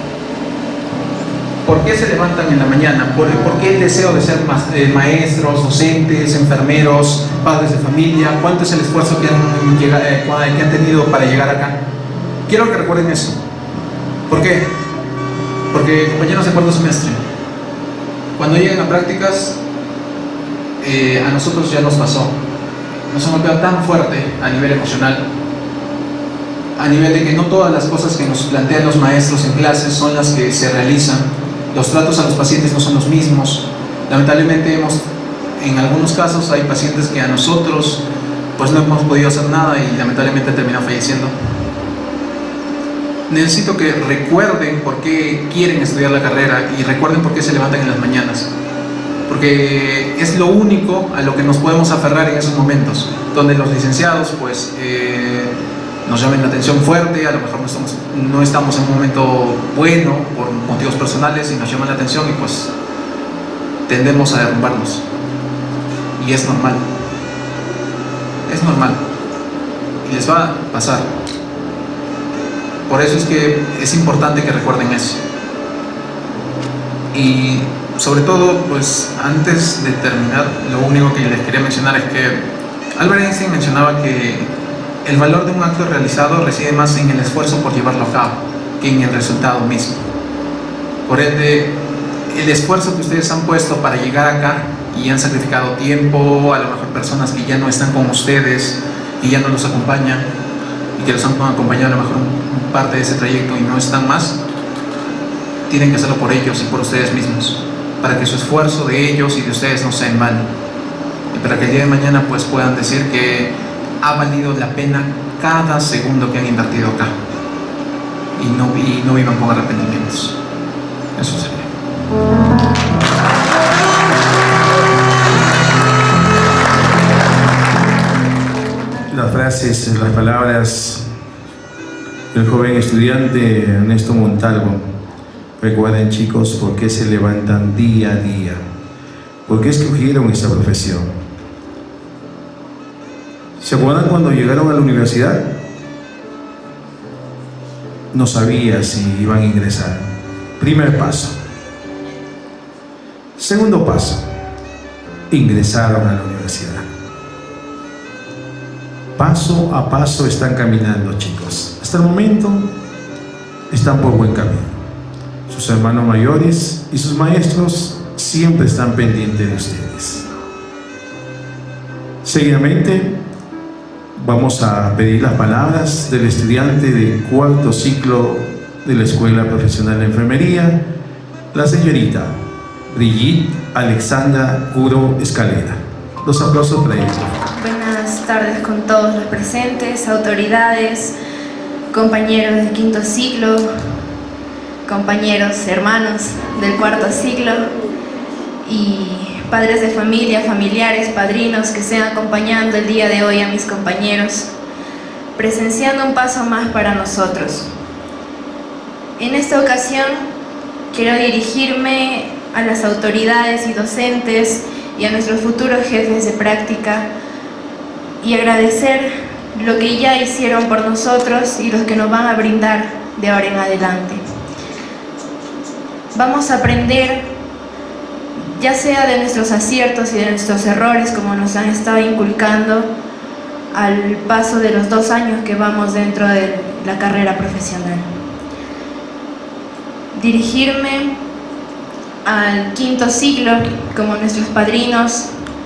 ¿Por qué se levantan en la mañana? ¿Por, por qué el deseo de ser ma eh, maestros, docentes, enfermeros, padres de familia? ¿Cuánto es el esfuerzo que han, llegado, eh, que han tenido para llegar acá? Quiero que recuerden eso. ¿Por qué? Porque, compañeros de cuarto semestre, cuando lleguen a prácticas, eh, a nosotros ya nos pasó. Nos ha golpeado tan fuerte a nivel emocional, a nivel de que no todas las cosas que nos plantean los maestros en clases son las que se realizan. Los tratos a los pacientes no son los mismos. Lamentablemente hemos, en algunos casos hay pacientes que a nosotros pues no hemos podido hacer nada y lamentablemente terminan falleciendo. Necesito que recuerden por qué quieren estudiar la carrera y recuerden por qué se levantan en las mañanas, porque es lo único a lo que nos podemos aferrar en esos momentos, donde los licenciados pues eh, nos llamen la atención fuerte, a lo mejor no estamos, no estamos en un momento bueno por motivos personales y nos llaman la atención y pues tendemos a derrumbarnos, y es normal, es normal y les va a pasar. Por eso es que es importante que recuerden eso. Y sobre todo, pues antes de terminar, lo único que les quería mencionar es que Albert Einstein mencionaba que el valor de un acto realizado reside más en el esfuerzo por llevarlo a cabo que en el resultado mismo. Por ende, el esfuerzo que ustedes han puesto para llegar acá y han sacrificado tiempo, a lo mejor personas que ya no están con ustedes y ya no los acompañan, y que los han acompañado a lo mejor parte de ese trayecto y no están más, tienen que hacerlo por ellos y por ustedes mismos, para que su esfuerzo de ellos y de ustedes no sea en vano, y para que el día de mañana pues puedan decir que ha valido la pena cada segundo que han invertido acá y no, y no vivan con arrepentimientos. Eso sería. Las frases, las palabras el joven estudiante Ernesto Montalvo. Recuerden, chicos, por qué se levantan día a día, por qué escogieron esta profesión. ¿Se acuerdan cuando llegaron a la universidad? No sabía si iban a ingresar. Primer paso. Segundo paso, ingresaron a la universidad. Paso a paso están caminando, chicos. Hasta el momento están por buen camino. Sus hermanos mayores y sus maestros siempre están pendientes de ustedes. Seguidamente vamos a pedir las palabras del estudiante de cuarto ciclo de la Escuela Profesional de Enfermería, la señorita Brigitte Alexandra Curo Escalera. Los aplausos para ella. Buenas tardes con todos los presentes, autoridades, compañeros del quinto ciclo, compañeros, hermanos del cuarto ciclo y padres de familia, familiares, padrinos que estén acompañando el día de hoy a mis compañeros, presenciando un paso más para nosotros. En esta ocasión quiero dirigirme a las autoridades y docentes y a nuestros futuros jefes de práctica y agradecer lo que ya hicieron por nosotros y los que nos van a brindar de ahora en adelante. Vamos a aprender, ya sea de nuestros aciertos y de nuestros errores, como nos han estado inculcando al paso de los dos años que vamos dentro de la carrera profesional. Dirigirme al quinto ciclo como nuestros padrinos,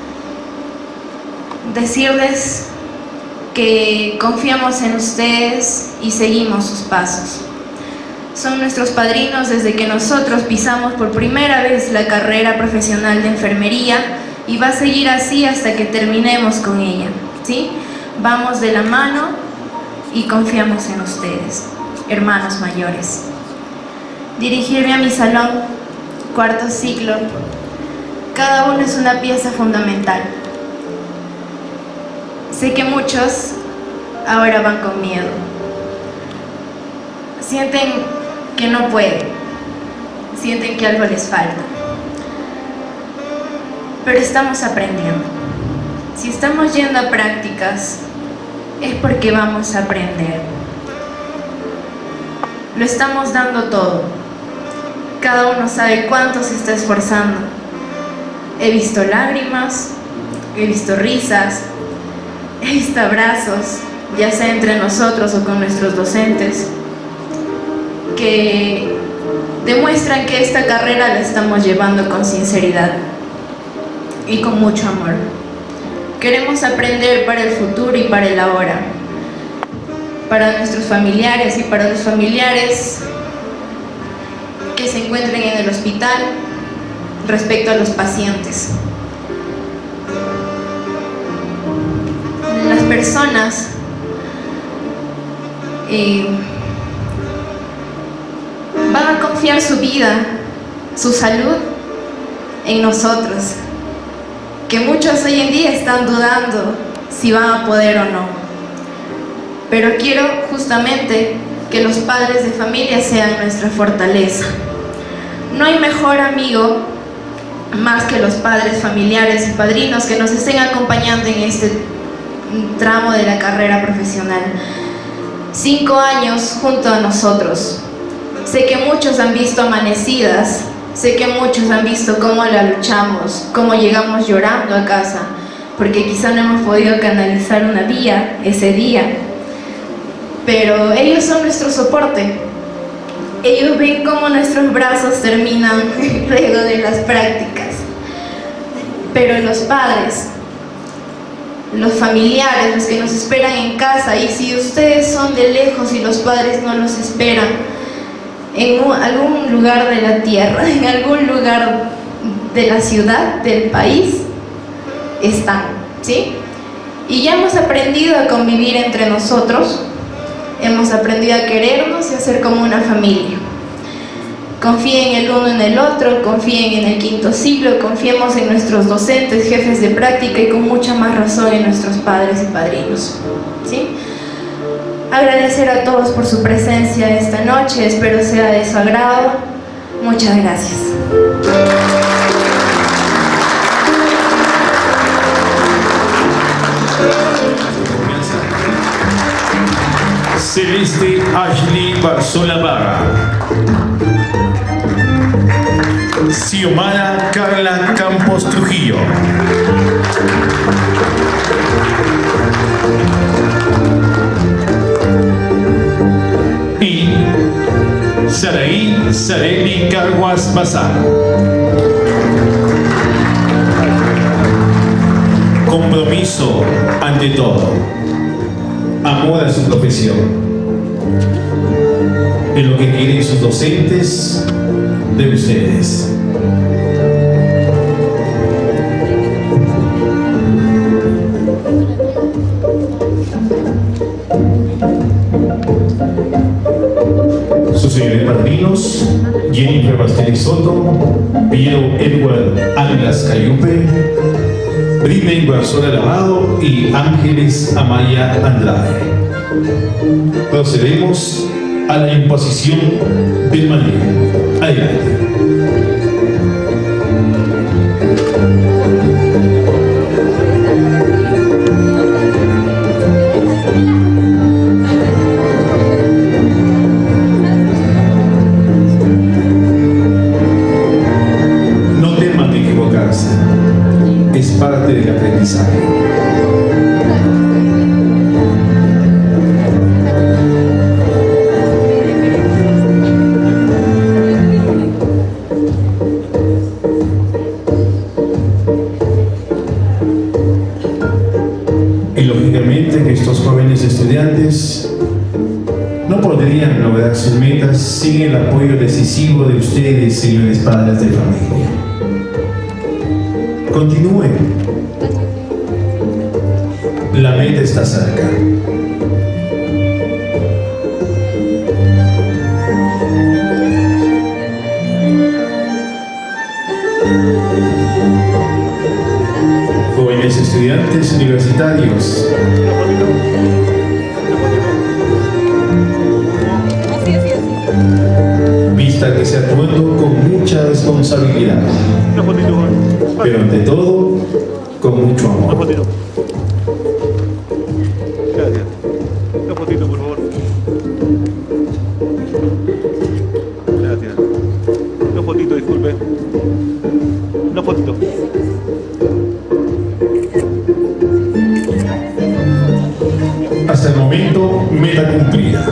decirles que confiamos en ustedes y seguimos sus pasos. Son nuestros padrinos desde que nosotros pisamos por primera vez la carrera profesional de enfermería y va a seguir así hasta que terminemos con ella, ¿sí? Vamos de la mano y confiamos en ustedes, hermanos mayores. Dirigirme a mi salón, cuarto ciclo, cada uno es una pieza fundamental. Sé que muchos ahora van con miedo. Sienten que no pueden, sienten que algo les falta. Pero estamos aprendiendo. Si estamos yendo a prácticas, es porque vamos a aprender. Lo estamos dando todo. Cada uno sabe cuánto se está esforzando. He visto lágrimas, he visto risas, he visto abrazos, ya sea entre nosotros o con nuestros docentes, que demuestran que esta carrera la estamos llevando con sinceridad y con mucho amor. Queremos aprender para el futuro y para el ahora, para nuestros familiares y para los familiares que se encuentren en el hospital respecto a los pacientes. Las personas eh, van a confiar su vida, su salud en nosotros, que muchos hoy en día están dudando si van a poder o no. Pero quiero justamente que los padres de familia sean nuestra fortaleza. No hay mejor amigo más que los padres, familiares y padrinos que nos estén acompañando en este tramo de la carrera profesional. Cinco años junto a nosotros. Sé que muchos han visto amanecidas, sé que muchos han visto cómo la luchamos, cómo llegamos llorando a casa, porque quizá no hemos podido canalizar una vía ese día. Pero ellos son nuestro soporte. Ellos ven cómo nuestros brazos terminan luego de las prácticas. Pero los padres, los familiares, los que nos esperan en casa, y si ustedes son de lejos y los padres no los esperan, en un, algún lugar de la tierra, en algún lugar de la ciudad, del país, están, ¿sí? Y ya hemos aprendido a convivir entre nosotros, hemos aprendido a querernos y a ser como una familia. Confíen el uno en el otro, confíen en el quinto ciclo, confiemos en nuestros docentes, jefes de práctica y con mucha más razón en nuestros padres y padrinos, ¿sí? Agradecer a todos por su presencia esta noche, espero sea de su agrado. Muchas gracias. Celeste Ashley Barzola Barra. Xiomara Carla Campos Trujillo. Y Saraí Sareli Carguas Bazar. Compromiso ante todo. Amor a su profesión. En lo que quieren sus docentes de ustedes. Sus señores padrinos, Jennifer Basteri Soto, Piero Edward Águilas Cayupe, Britney Barzola Lavado y Ángeles Amaya Andrade. Procedemos a la imposición del manejo. Adelante. No teman de equivocarse. Es parte del aprendizaje. Y lógicamente que estos jóvenes estudiantes no podrían lograr sus metas sin el apoyo decisivo de ustedes, señores padres de familia. Continúen. La meta está cerca. Jóvenes estudiantes universitarios. Vista que se actuando con mucha responsabilidad, pero ante todo con mucho amor. Gracias. Una fotito, por favor. Gracias. Una fotito, disculpe. Una fotito. Hasta el momento, meta cumplida.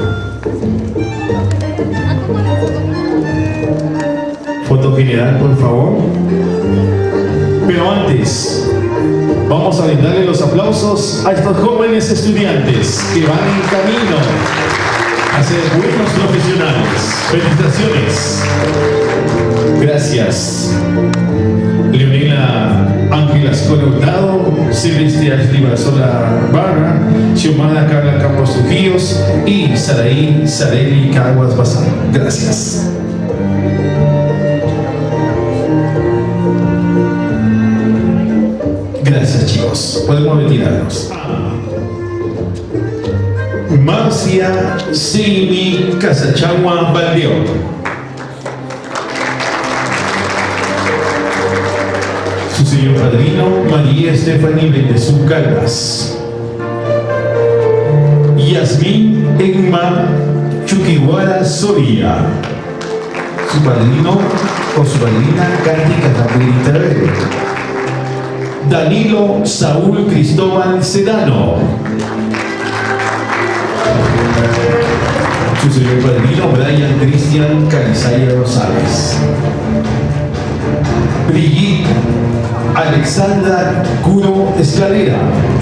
Foto general, por favor. Pero antes, vamos a brindarle los aplausos a estos jóvenes estudiantes que van en camino a ser buenos profesionales. Felicitaciones. Gracias. Leonela Ángela Ascona Hurtado, Celeste Ashley Barzola Barra, Xiomara Carla Campos Trujillos y Saraí Sareli Caguas Bazar. Gracias. Gracias, chicos. Podemos retirarnos. Marcia Seimi Casachagua Valdeón. Su señor padrino, María Stephanie Bendezú Calvas. Yasmín Egma Chuquihuara Soria. Su padrino o su padrina, Katy Catapulita Verde. Danilo Saúl Cristóbal Sedano. Su señor padrino, Brian Cristian Calizaya Rosales. Brigitte Alexandra Curo Escalera.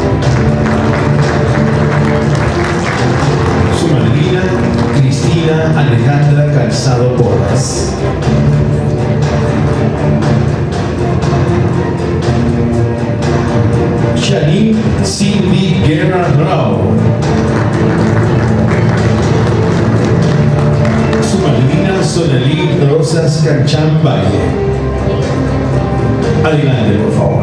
Su madrina, Cristina Alejandra Calzado Porras. Janine Cindy Guerra Rao. Su madrina, Sonalí Rosas Canchán Valle. Adelante, por favor.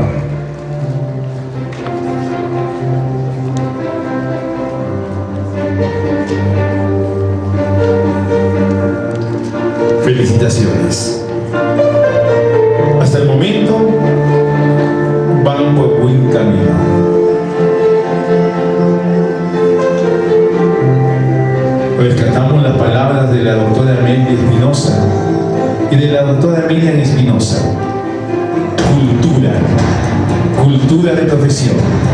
la doctora Melvi Espinosa y de la doctora Miriam Espinosa. Cultura, cultura de profesión.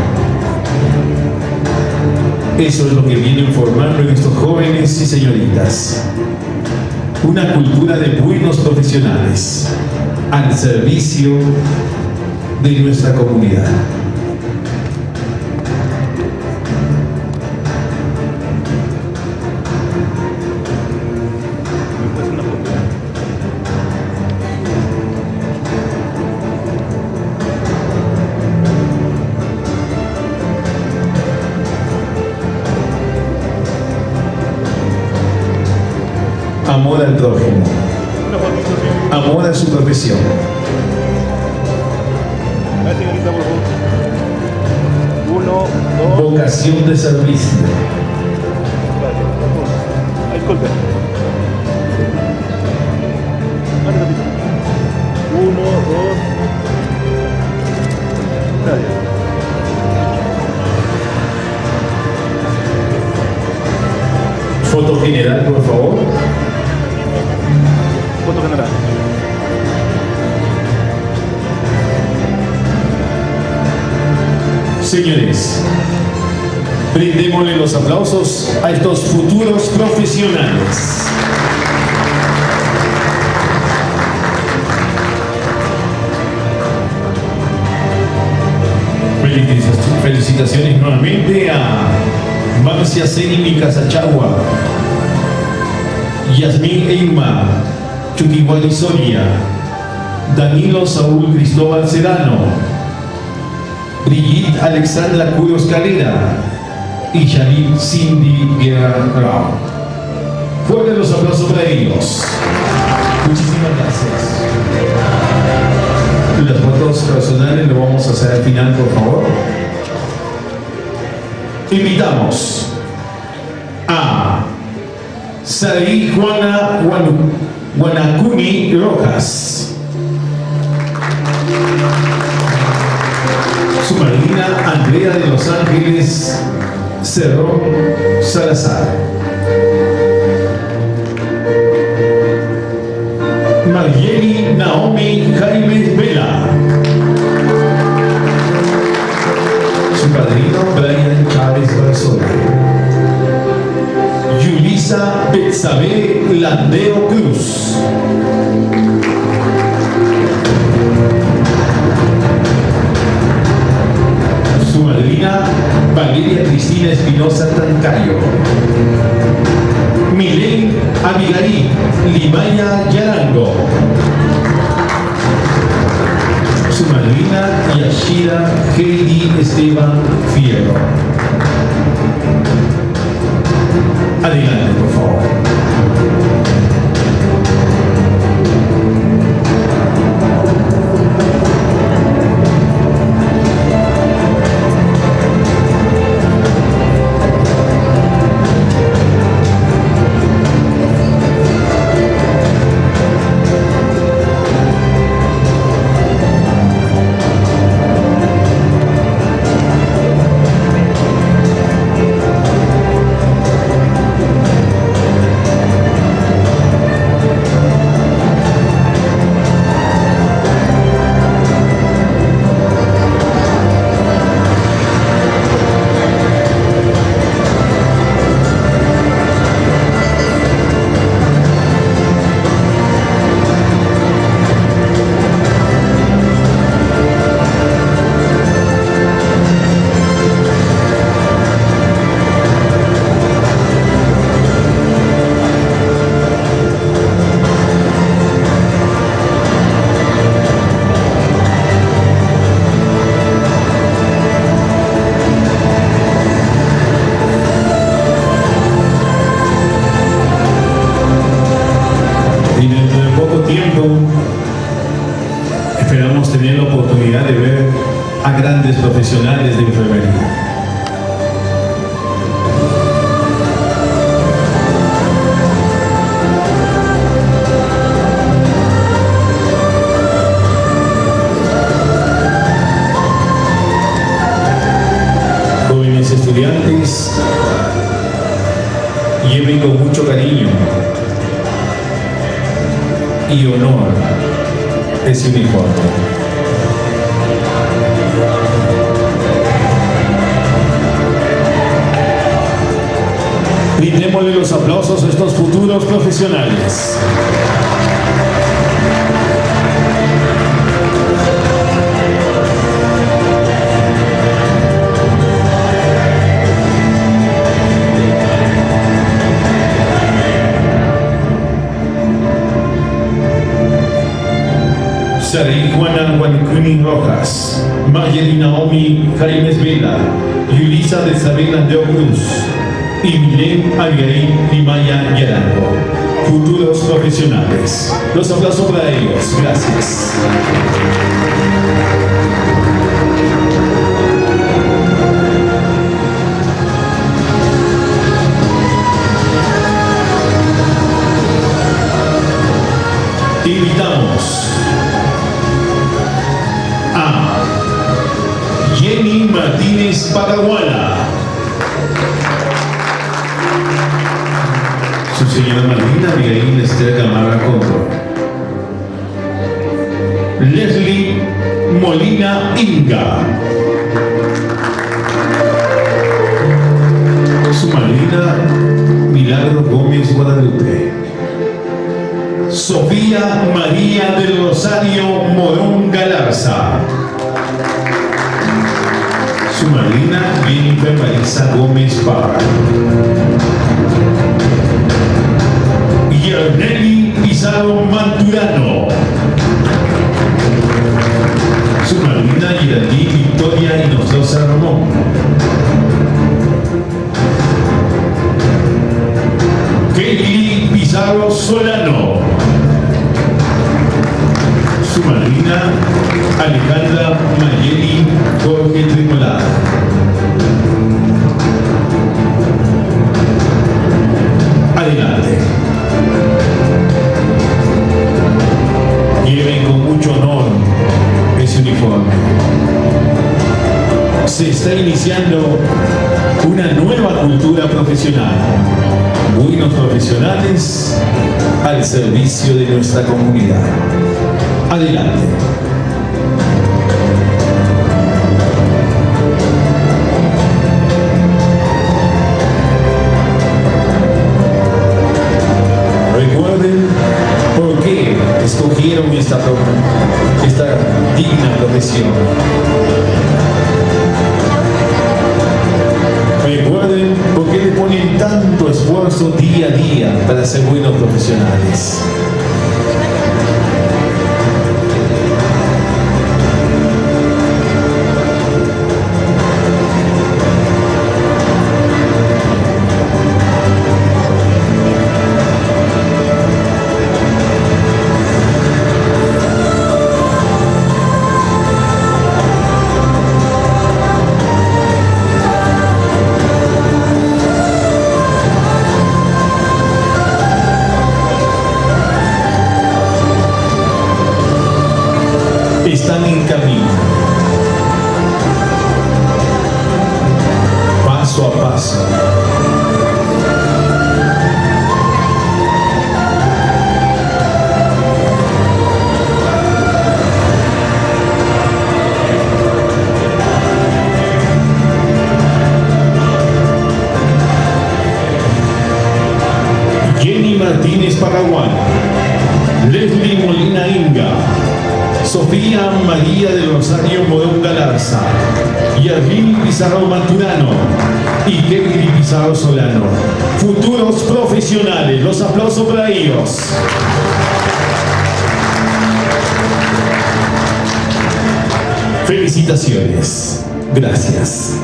Eso es lo que vienen formando en estos jóvenes y señoritas. Una cultura de buenos profesionales al servicio de nuestra comunidad. Amor al prójimo, amor a su profesión. Uno, dos. Vocación de servicio. Disculpe. Uno, dos. Gracias. Foto general, por favor. Foto general. Señores, brindémosle los aplausos a estos futuros profesionales. Felicitaciones nuevamente a Marcia Ceni Casachagua, Yasmín Eima Chuquihuali Soria, Danilo Saúl Cristóbal Serrano, Brigitte Alexandra Curos Calera y Janine Cindy Guerra Rao. Fuertes los aplausos para ellos. Muchísimas gracias. Las fotos personales lo vamos a hacer al final, por favor. Invitamos a Saí Juana Guanacuni Rojas, su madrina Andrea de Los Ángeles Cerro Salazar, Marjeli Naomi Jaime Vela, su padrino Brian Chávez Barzola, Yulisa Betsabe Landeo Cruz, su madrina Valeria Cristina Espinosa Tancayo, Milen Abigail Limaya Yarango, su madrina Yashira Heidi Esteban Fierro. Adelante, por favor. Tener la oportunidad de ver a grandes profesionales de enfermería. Jóvenes estudiantes, lleven con mucho cariño y honor ese uniforme. Brindémosle los aplausos a estos futuros profesionales. Saray Juana Guanicuni Rojas, Mayeli Naomi Jaimes Vela, Yulisa de Sabina de Cruz y Milen Abigail Limaya Yarango, futuros profesionales. Los aplausos para ellos. Gracias. Invitamos a Jenny Martínez Pagaguala, su señora Martina Abigail Esther Gamarra Condor, Leslie Molina Inga, su madrina Milagro Gómez Guadalupe, Sofía María del Rosario Morón Galarza, su madrina Jennifer Marisa Gómez Parra, Yarneli Pizarro Manturano, su madrina Geraldine Victoria Hinojosa Ramón, Kelly Pizarro Solano, su madrina Alejandra Mayeli Jorge Trimolada. Adelante. Lleven con mucho honor ese uniforme. Se está iniciando una nueva cultura profesional. Buenos profesionales al servicio de nuestra comunidad. Adelante. Recuerden por qué escogieron esta, esta digna profesión. Recuerden por qué le ponen tanto esfuerzo día a día para ser buenos profesionales. Están en camino, paso a paso. Jenny Martínez Paraguay, Leslie Molina Inga, Sofía María del Rosario Morón Galarza, Yarlini Pizarro Manturano y Kelly Pizarro Solano, futuros profesionales. Los aplausos para ellos. Felicitaciones. Gracias.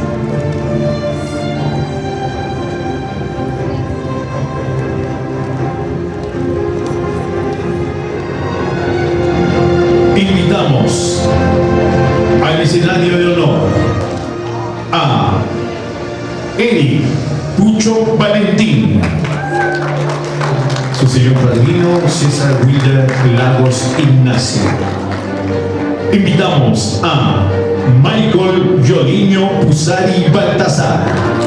Invitamos al escenario de honor a Eric Pucho Valentín, su señor padrino César Wilder Lagos Ignacio. Invitamos a Michael Yoriño Pusari Baltasar,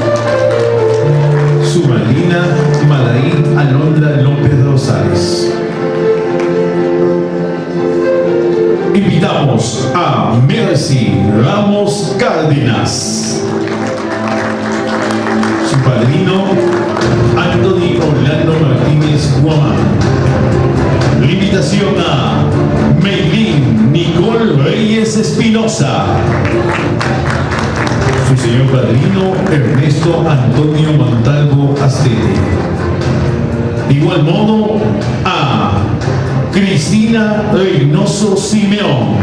su madrina Madaí Alondra López Rosales. Invitamos a Mercy Ramos Cárdenas. Su padrino, Anthony Orlando Martínez Guamán. La invitación a Meilín Nicole Reyes Espinosa. Su señor padrino, Ernesto Antonio Montalvo Astete. De igual modo, a Cristina Reynoso Simeón.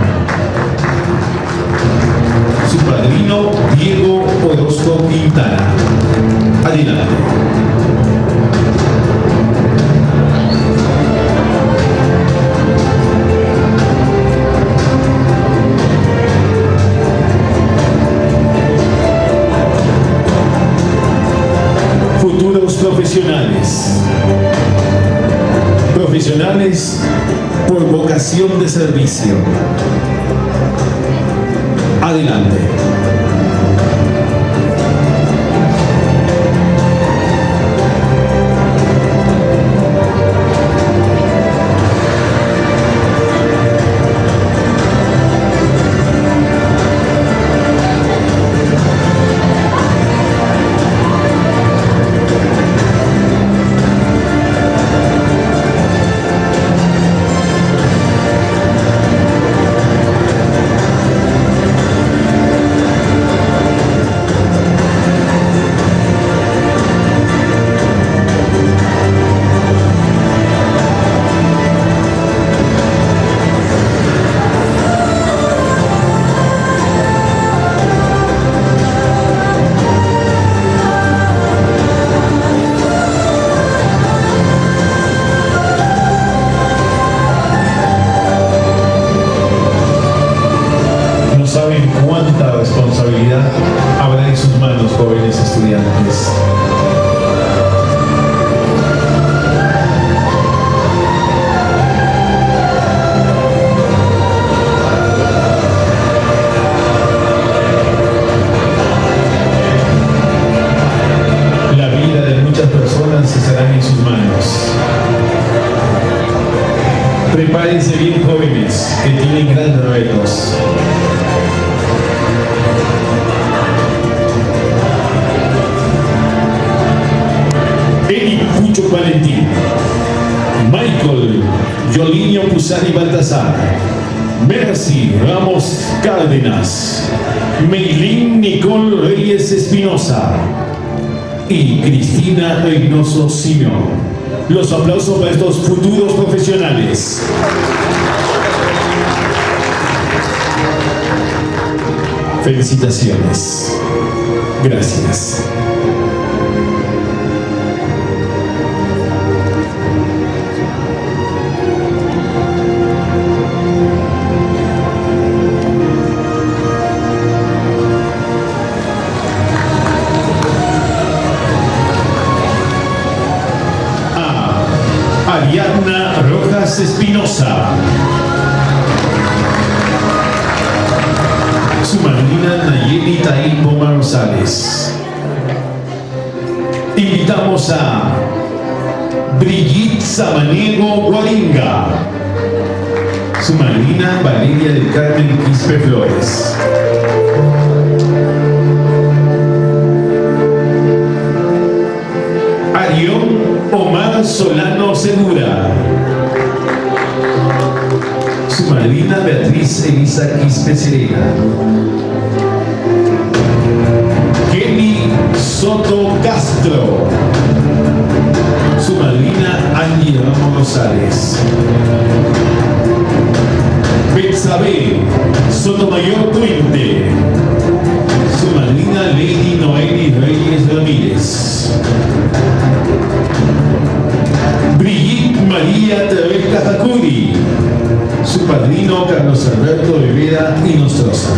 Su padrino, Diego Orozco Quintana. Adelante. Futuros profesionales. Profesionales por vocación de servicio. Adelante. Cuánta responsabilidad habrá en sus manos, jóvenes estudiantes. La vida de muchas personas estará en sus manos. Prepárense bien, jóvenes, que tienen grandes retos. Pucho Valentín, Michael Yolinio Pusani Baltasar, Mercy Ramos Cárdenas, Meilín Nicole Reyes Espinosa y Cristina Reynoso Simeón. Los aplausos para estos futuros profesionales. Felicitaciones. Gracias. Ariadna Rojas Espinosa. Su madrina Nayeli Taín Poma Rosales. Invitamos a Brigitte Samaniego Guaringa. Su madrina Valeria del Carmen Quispe Flores. Arión Omar Solano Segura. Su madrina Beatriz Elisa Quispe Serena. Kelly Soto Castro. Su madrina Angie Ramos Rosales. Betsabe Sotomayor Puente. Su madrina Lady Noeli Reyes Ramírez. Brigitte María Teresa Jacuri. Su padrino Carlos Alberto Rivera y Nostroza.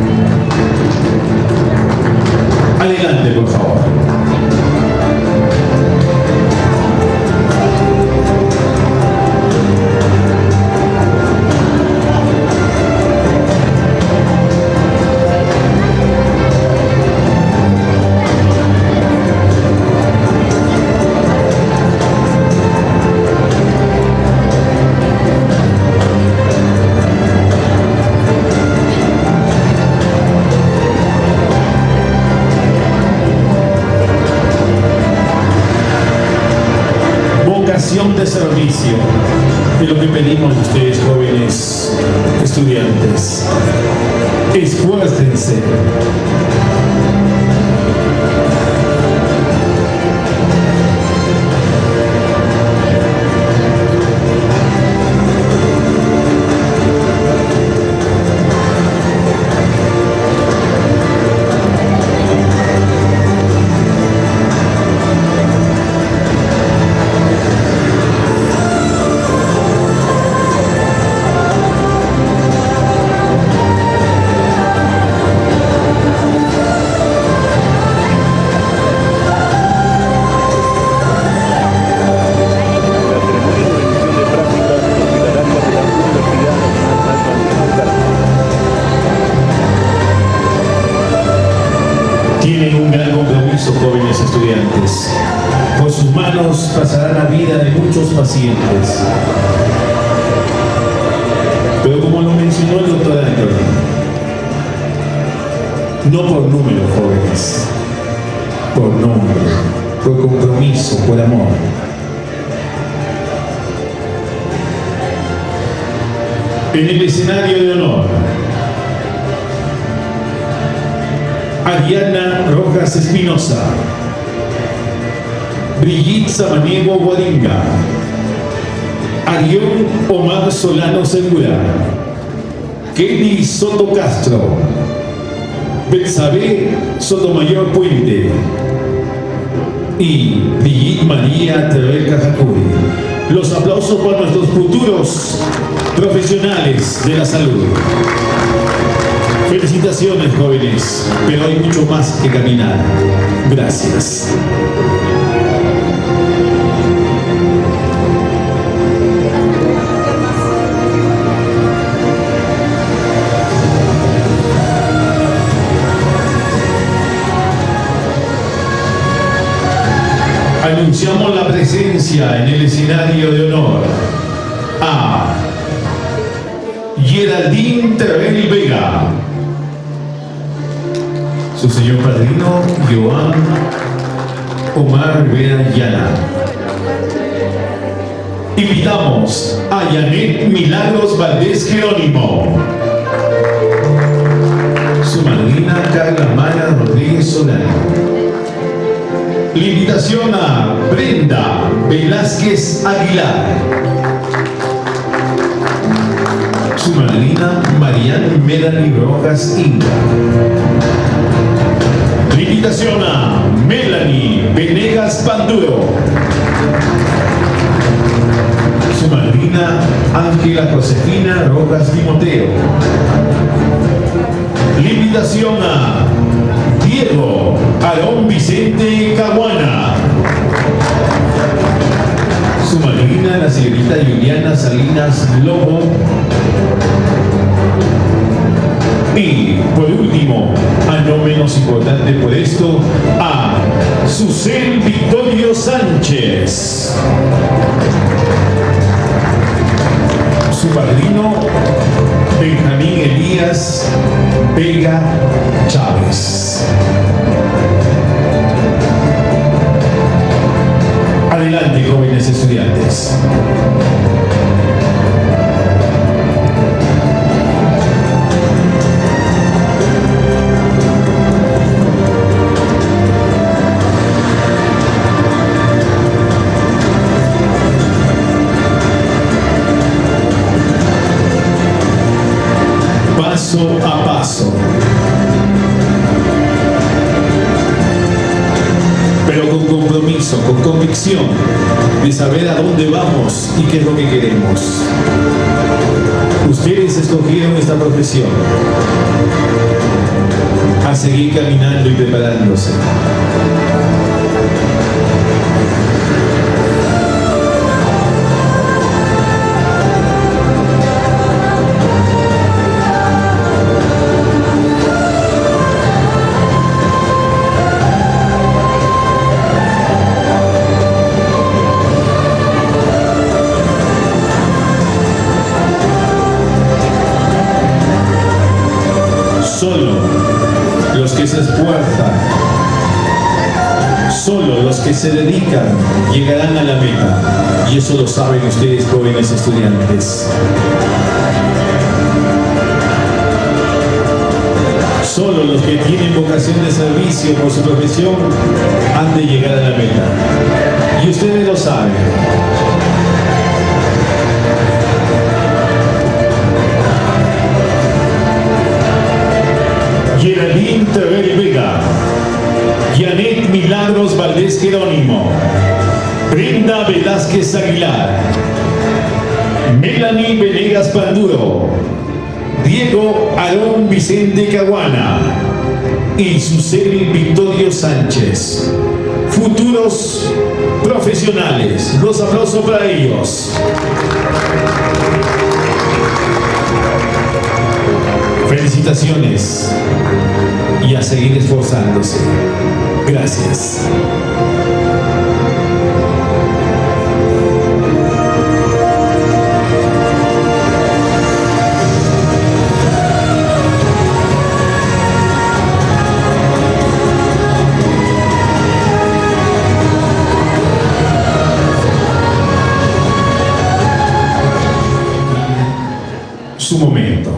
Adelante, por favor. servicio de lo que pedimos de ustedes, jóvenes estudiantes. Esfuércense. Tienen un gran compromiso, jóvenes estudiantes. Por sus manos pasará la vida de muchos pacientes. Pero como lo mencionó el doctor Ángel, no por número, jóvenes, por nombre, por compromiso, por amor. En el escenario de honor, Ariana Rojas Espinosa, Brigitte Samaniego Guadinga, Arión Omar Solano Segura, Kelly Soto Castro, Betsabe Sotomayor Puente y Brigitte María Terrell Cajacuri. Los aplausos para nuestros futuros profesionales de la salud. Felicitaciones, jóvenes, pero hay mucho más que caminar. Gracias. Anunciamos la presencia en el escenario de honor a Geraldine Terrell Vega, su señor padrino Joan Omar Rivera Llana. Invitamos a Janet Milagros Valdés Jerónimo, su madrina Carla Mara Rodríguez Solano. La invitación a Brenda Velázquez Aguilar, su madrina Mariana Melanie Rojas Inca. La invitación a Melanie Venegas Panduro, su madrina Ángela Josefina Rojas Timoteo. La invitación a Diego Aarón Vicente Caguana, su madrina la señorita Juliana Salinas Lobo. Y por último, a no menos importante por esto, a Susel Victorio Sánchez, su padrino Benjamín Elías Vega Chávez. Adelante, jóvenes estudiantes. Paso a paso, pero con compromiso, con convicción de saber a dónde vamos y qué es lo que queremos. Ustedes escogieron esta profesión, a seguir caminando y preparándose. Solo los que se esfuerzan los que se dedican llegarán a la meta, y eso lo saben ustedes, jóvenes estudiantes. Solo los que tienen vocación de servicio por su profesión han de llegar a la meta, y ustedes lo saben. Geraldine Terrell Vega, Janet Milagros Valdés Jerónimo, Brenda Velázquez Aguilar, Melanie Venegas Panduro, Diego Aarón Vicente Caguana y Suseli Victorio Sánchez, futuros profesionales. Los aplausos para ellos. Felicitaciones y a seguir esforzándose. Gracias. Su momento.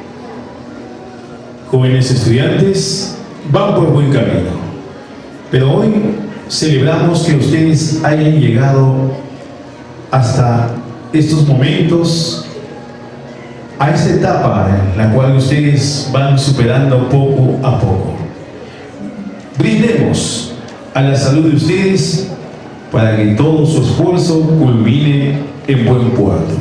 Jóvenes estudiantes van por buen camino, pero hoy celebramos que ustedes hayan llegado hasta estos momentos, a esta etapa en la cual ustedes van superando poco a poco. Brindemos a la salud de ustedes para que todo su esfuerzo culmine en buen puerto.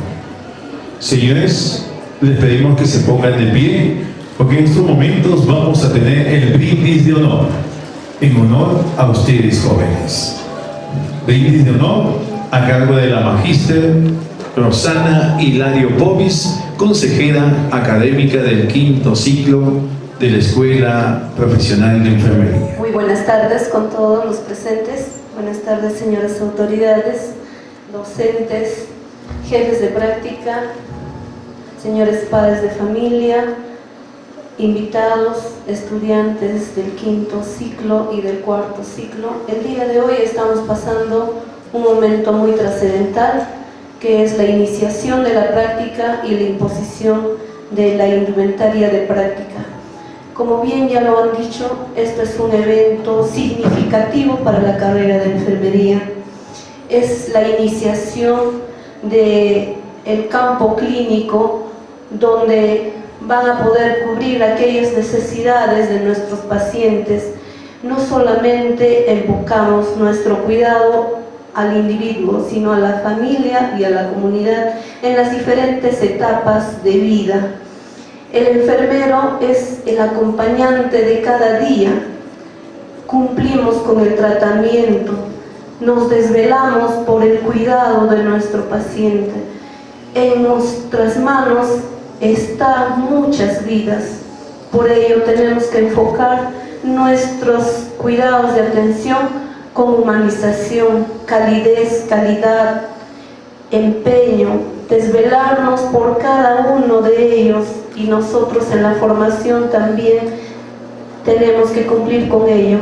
Señores, les pedimos que se pongan de pie, porque en estos momentos vamos a tener el brindis de honor, en honor a ustedes, jóvenes. Brindis de honor a cargo de la magíster Rosana Hilario Povis, consejera académica del quinto ciclo de la Escuela Profesional de Enfermería. Muy buenas tardes con todos los presentes. Buenas tardes, señoras autoridades, docentes, jefes de práctica, señores padres de familia, invitados, estudiantes del quinto ciclo y del cuarto ciclo. El día de hoy estamos pasando un momento muy trascendental, que es la iniciación de la práctica y la imposición de la indumentaria de práctica. Como bien ya lo han dicho, esto es un evento significativo para la carrera de enfermería. Es la iniciación del campo clínico, donde van a poder cubrir aquellas necesidades de nuestros pacientes. No solamente enfocamos nuestro cuidado al individuo, sino a la familia y a la comunidad en las diferentes etapas de vida. El enfermero es el acompañante de cada día. Cumplimos con el tratamiento, nos desvelamos por el cuidado de nuestro paciente. En nuestras manos están muchas vidas, por ello tenemos que enfocar nuestros cuidados de atención con humanización, calidez, calidad, empeño, desvelarnos por cada uno de ellos, y nosotros en la formación también tenemos que cumplir con ello,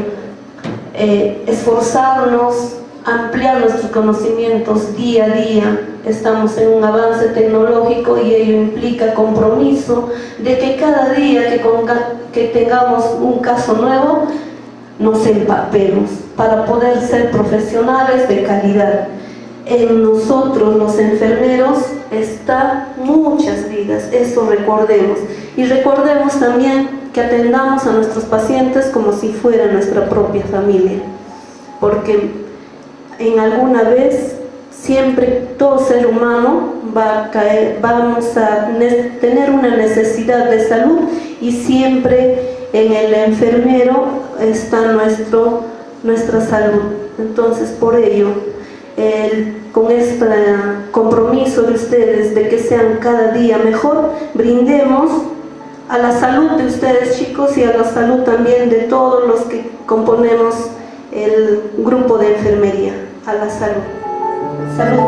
eh, esforzarnos, ampliar nuestros conocimientos día a día. Estamos en un avance tecnológico y ello implica compromiso de que cada día que, que tengamos un caso nuevo, nos empapemos para poder ser profesionales de calidad. En nosotros, los enfermeros, están muchas vidas, eso recordemos. Y recordemos también que atendamos a nuestros pacientes como si fuera nuestra propia familia, porque en alguna vez, siempre todo ser humano va a caer, vamos a tener una necesidad de salud, y siempre en el enfermero está nuestro, nuestra salud. Entonces, por ello, el, con este compromiso de ustedes de que sean cada día mejor, brindemos a la salud de ustedes, chicos, y a la salud también de todos los que componemos el grupo de enfermería. A la salud. Salud.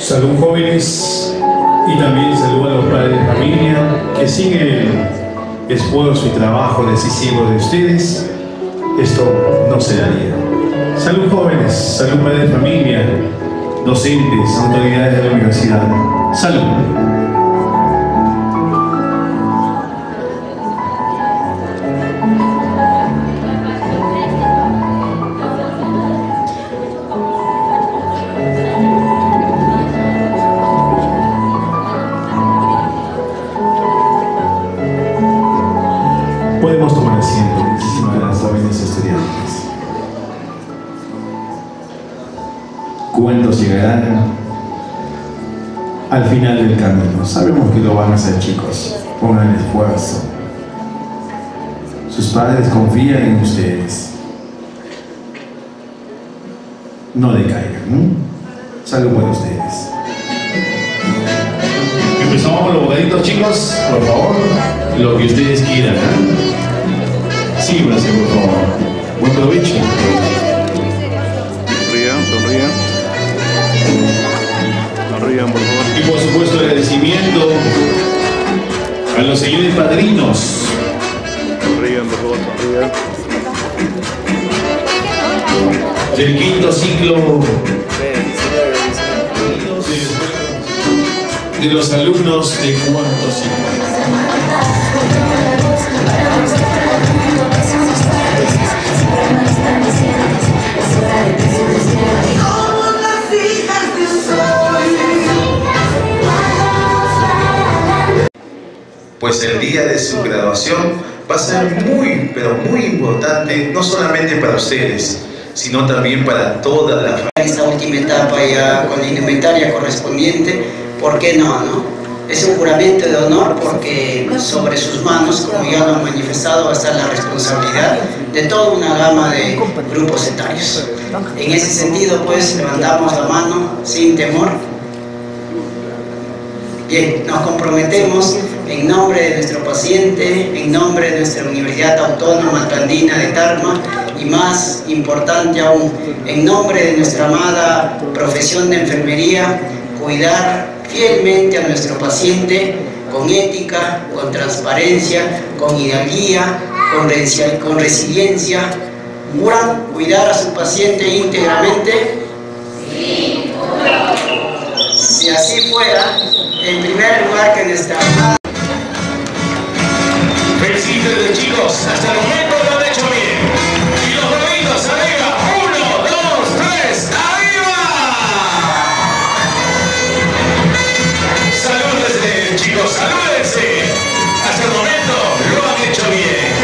Salud, jóvenes, y también salud a los padres de familia que siguen el esfuerzo y trabajo decisivo de ustedes. Esto no se daría. Salud, jóvenes, salud, padres de familia, docentes, autoridades de la universidad. Salud. Podemos tomar asiento, muchísimas gracias, jóvenes estudiantes. ¿Cuántos llegarán al final del camino? Sabemos que lo van a hacer, chicos. Pongan esfuerzo. Sus padres confían en ustedes. No decaigan, ¿no? Salud por ustedes. Empezamos con los bocaditos, chicos, por favor. Lo que ustedes quieran, ¿eh? Sí, gracias, por favor. Buen provecho. Sonrían, sonrían. Sonrían, por favor. Y por supuesto agradecimiento a los señores padrinos. Sonrían, por favor, sonrían. Del quinto ciclo de los alumnos de cuarto ciclo. Pues el día de su graduación va a ser muy, pero muy importante, no solamente para ustedes, sino también para toda la familia. Esta última etapa ya con la indumentaria correspondiente, ¿por qué no, no? Es un juramento de honor porque sobre sus manos, como ya lo han manifestado, va a estar la responsabilidad de toda una gama de grupos etarios. En ese sentido, pues, levantamos la mano sin temor. Bien, nos comprometemos en nombre de nuestro paciente, en nombre de nuestra Universidad Autónoma Andina de Tarma y más importante aún, en nombre de nuestra amada profesión de enfermería, cuidar fielmente a nuestro paciente con ética, con transparencia, con hidalguía, con, resi con resiliencia. ¿Juran cuidar a su paciente íntegramente? Sí. Si así fuera, en primer lugar que nuestra amada... Felicidades, chicos, hasta el momento lo han hecho bien. Y los bravitos arriba, uno, dos, tres, ¡arriba! Salúdense, chicos, salúdense. Hasta el momento lo han hecho bien.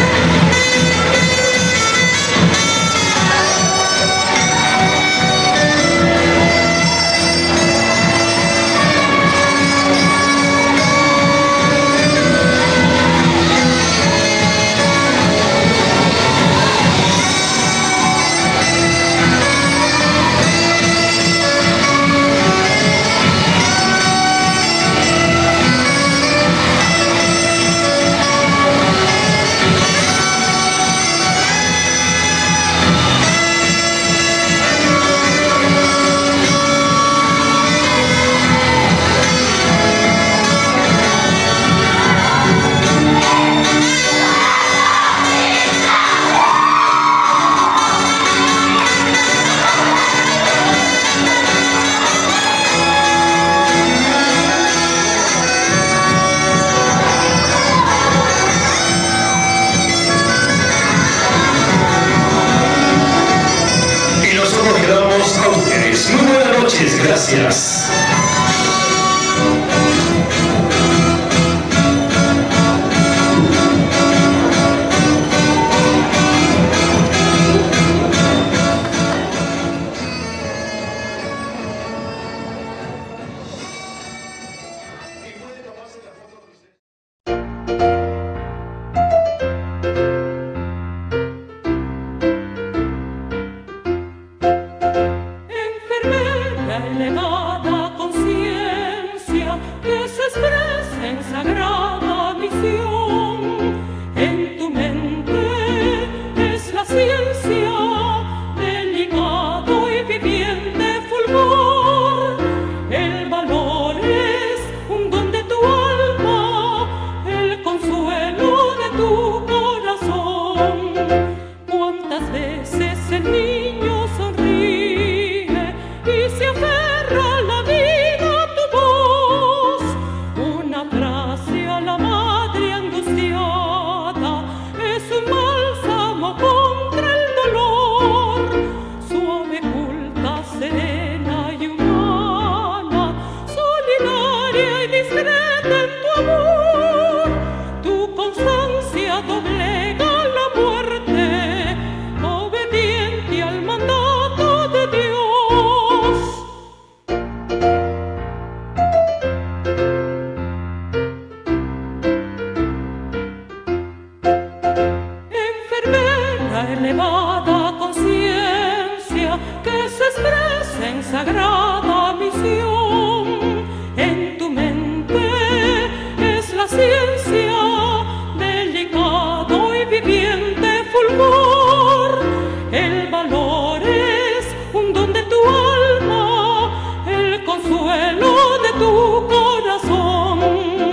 Gracias. Elevada conciencia que se expresa en sagrada misión. En tu mente es la ciencia, delicado y viviente fulgor, el tierra la vida tu voz, una frase a la madre angustiada, es un bálsamo contra el dolor, suave, culta, serena y humana, solidaria y discreta en tu amor, tu constancia doblega la muerte, obediente al mandato de Dios. Enfermera, elevada conciencia que se expresa en sagrada misión, en tu mente es la ciencia, delicado y viviente fulgor. El valor es un don de tu alma, el consuelo de tu corazón.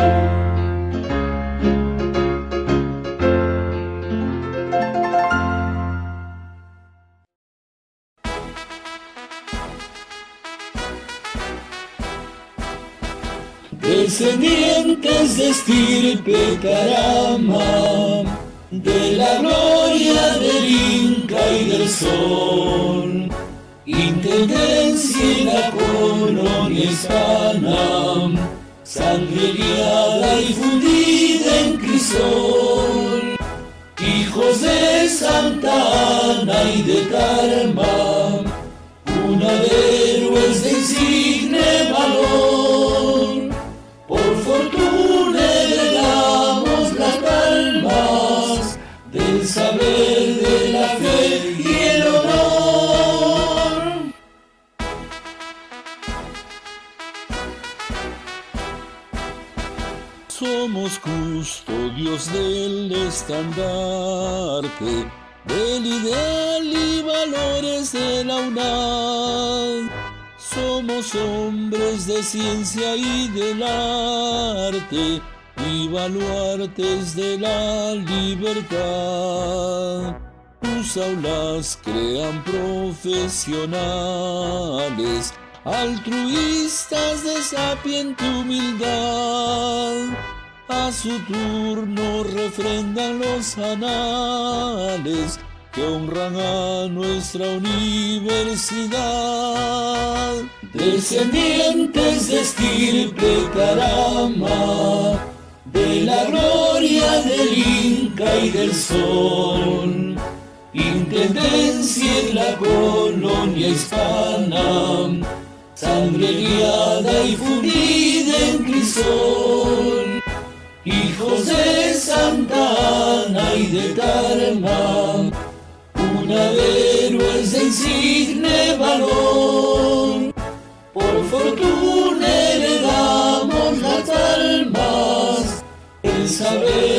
Descendientes de estirpe Carama, de la gloria del Inca y del Sol, intendencia en la colonia hispana, sangre liada y fundida en crisol, hijos de Santa Ana y de Carma, cuna de héroes de insigne valor. Por fortuna heredamos las palmas del saber, de la fe y el honor. Somos custodios del estandarte, del ideal y valores de la UNAM. Somos hombres de ciencia y del arte, y baluartes de la libertad. Tus aulas crean profesionales, altruistas de sapiente humildad. A su turno refrendan los anales que honran a nuestra universidad. Descendientes de estirpe Carama, de la gloria del Inca y del Sol, intendencia en la colonia hispana, sangre liada y fundida en crisol, hijos de Santa Ana y de Carma, cuna de héroes de insigne valor. Por fortuna heredamos las almas, el saber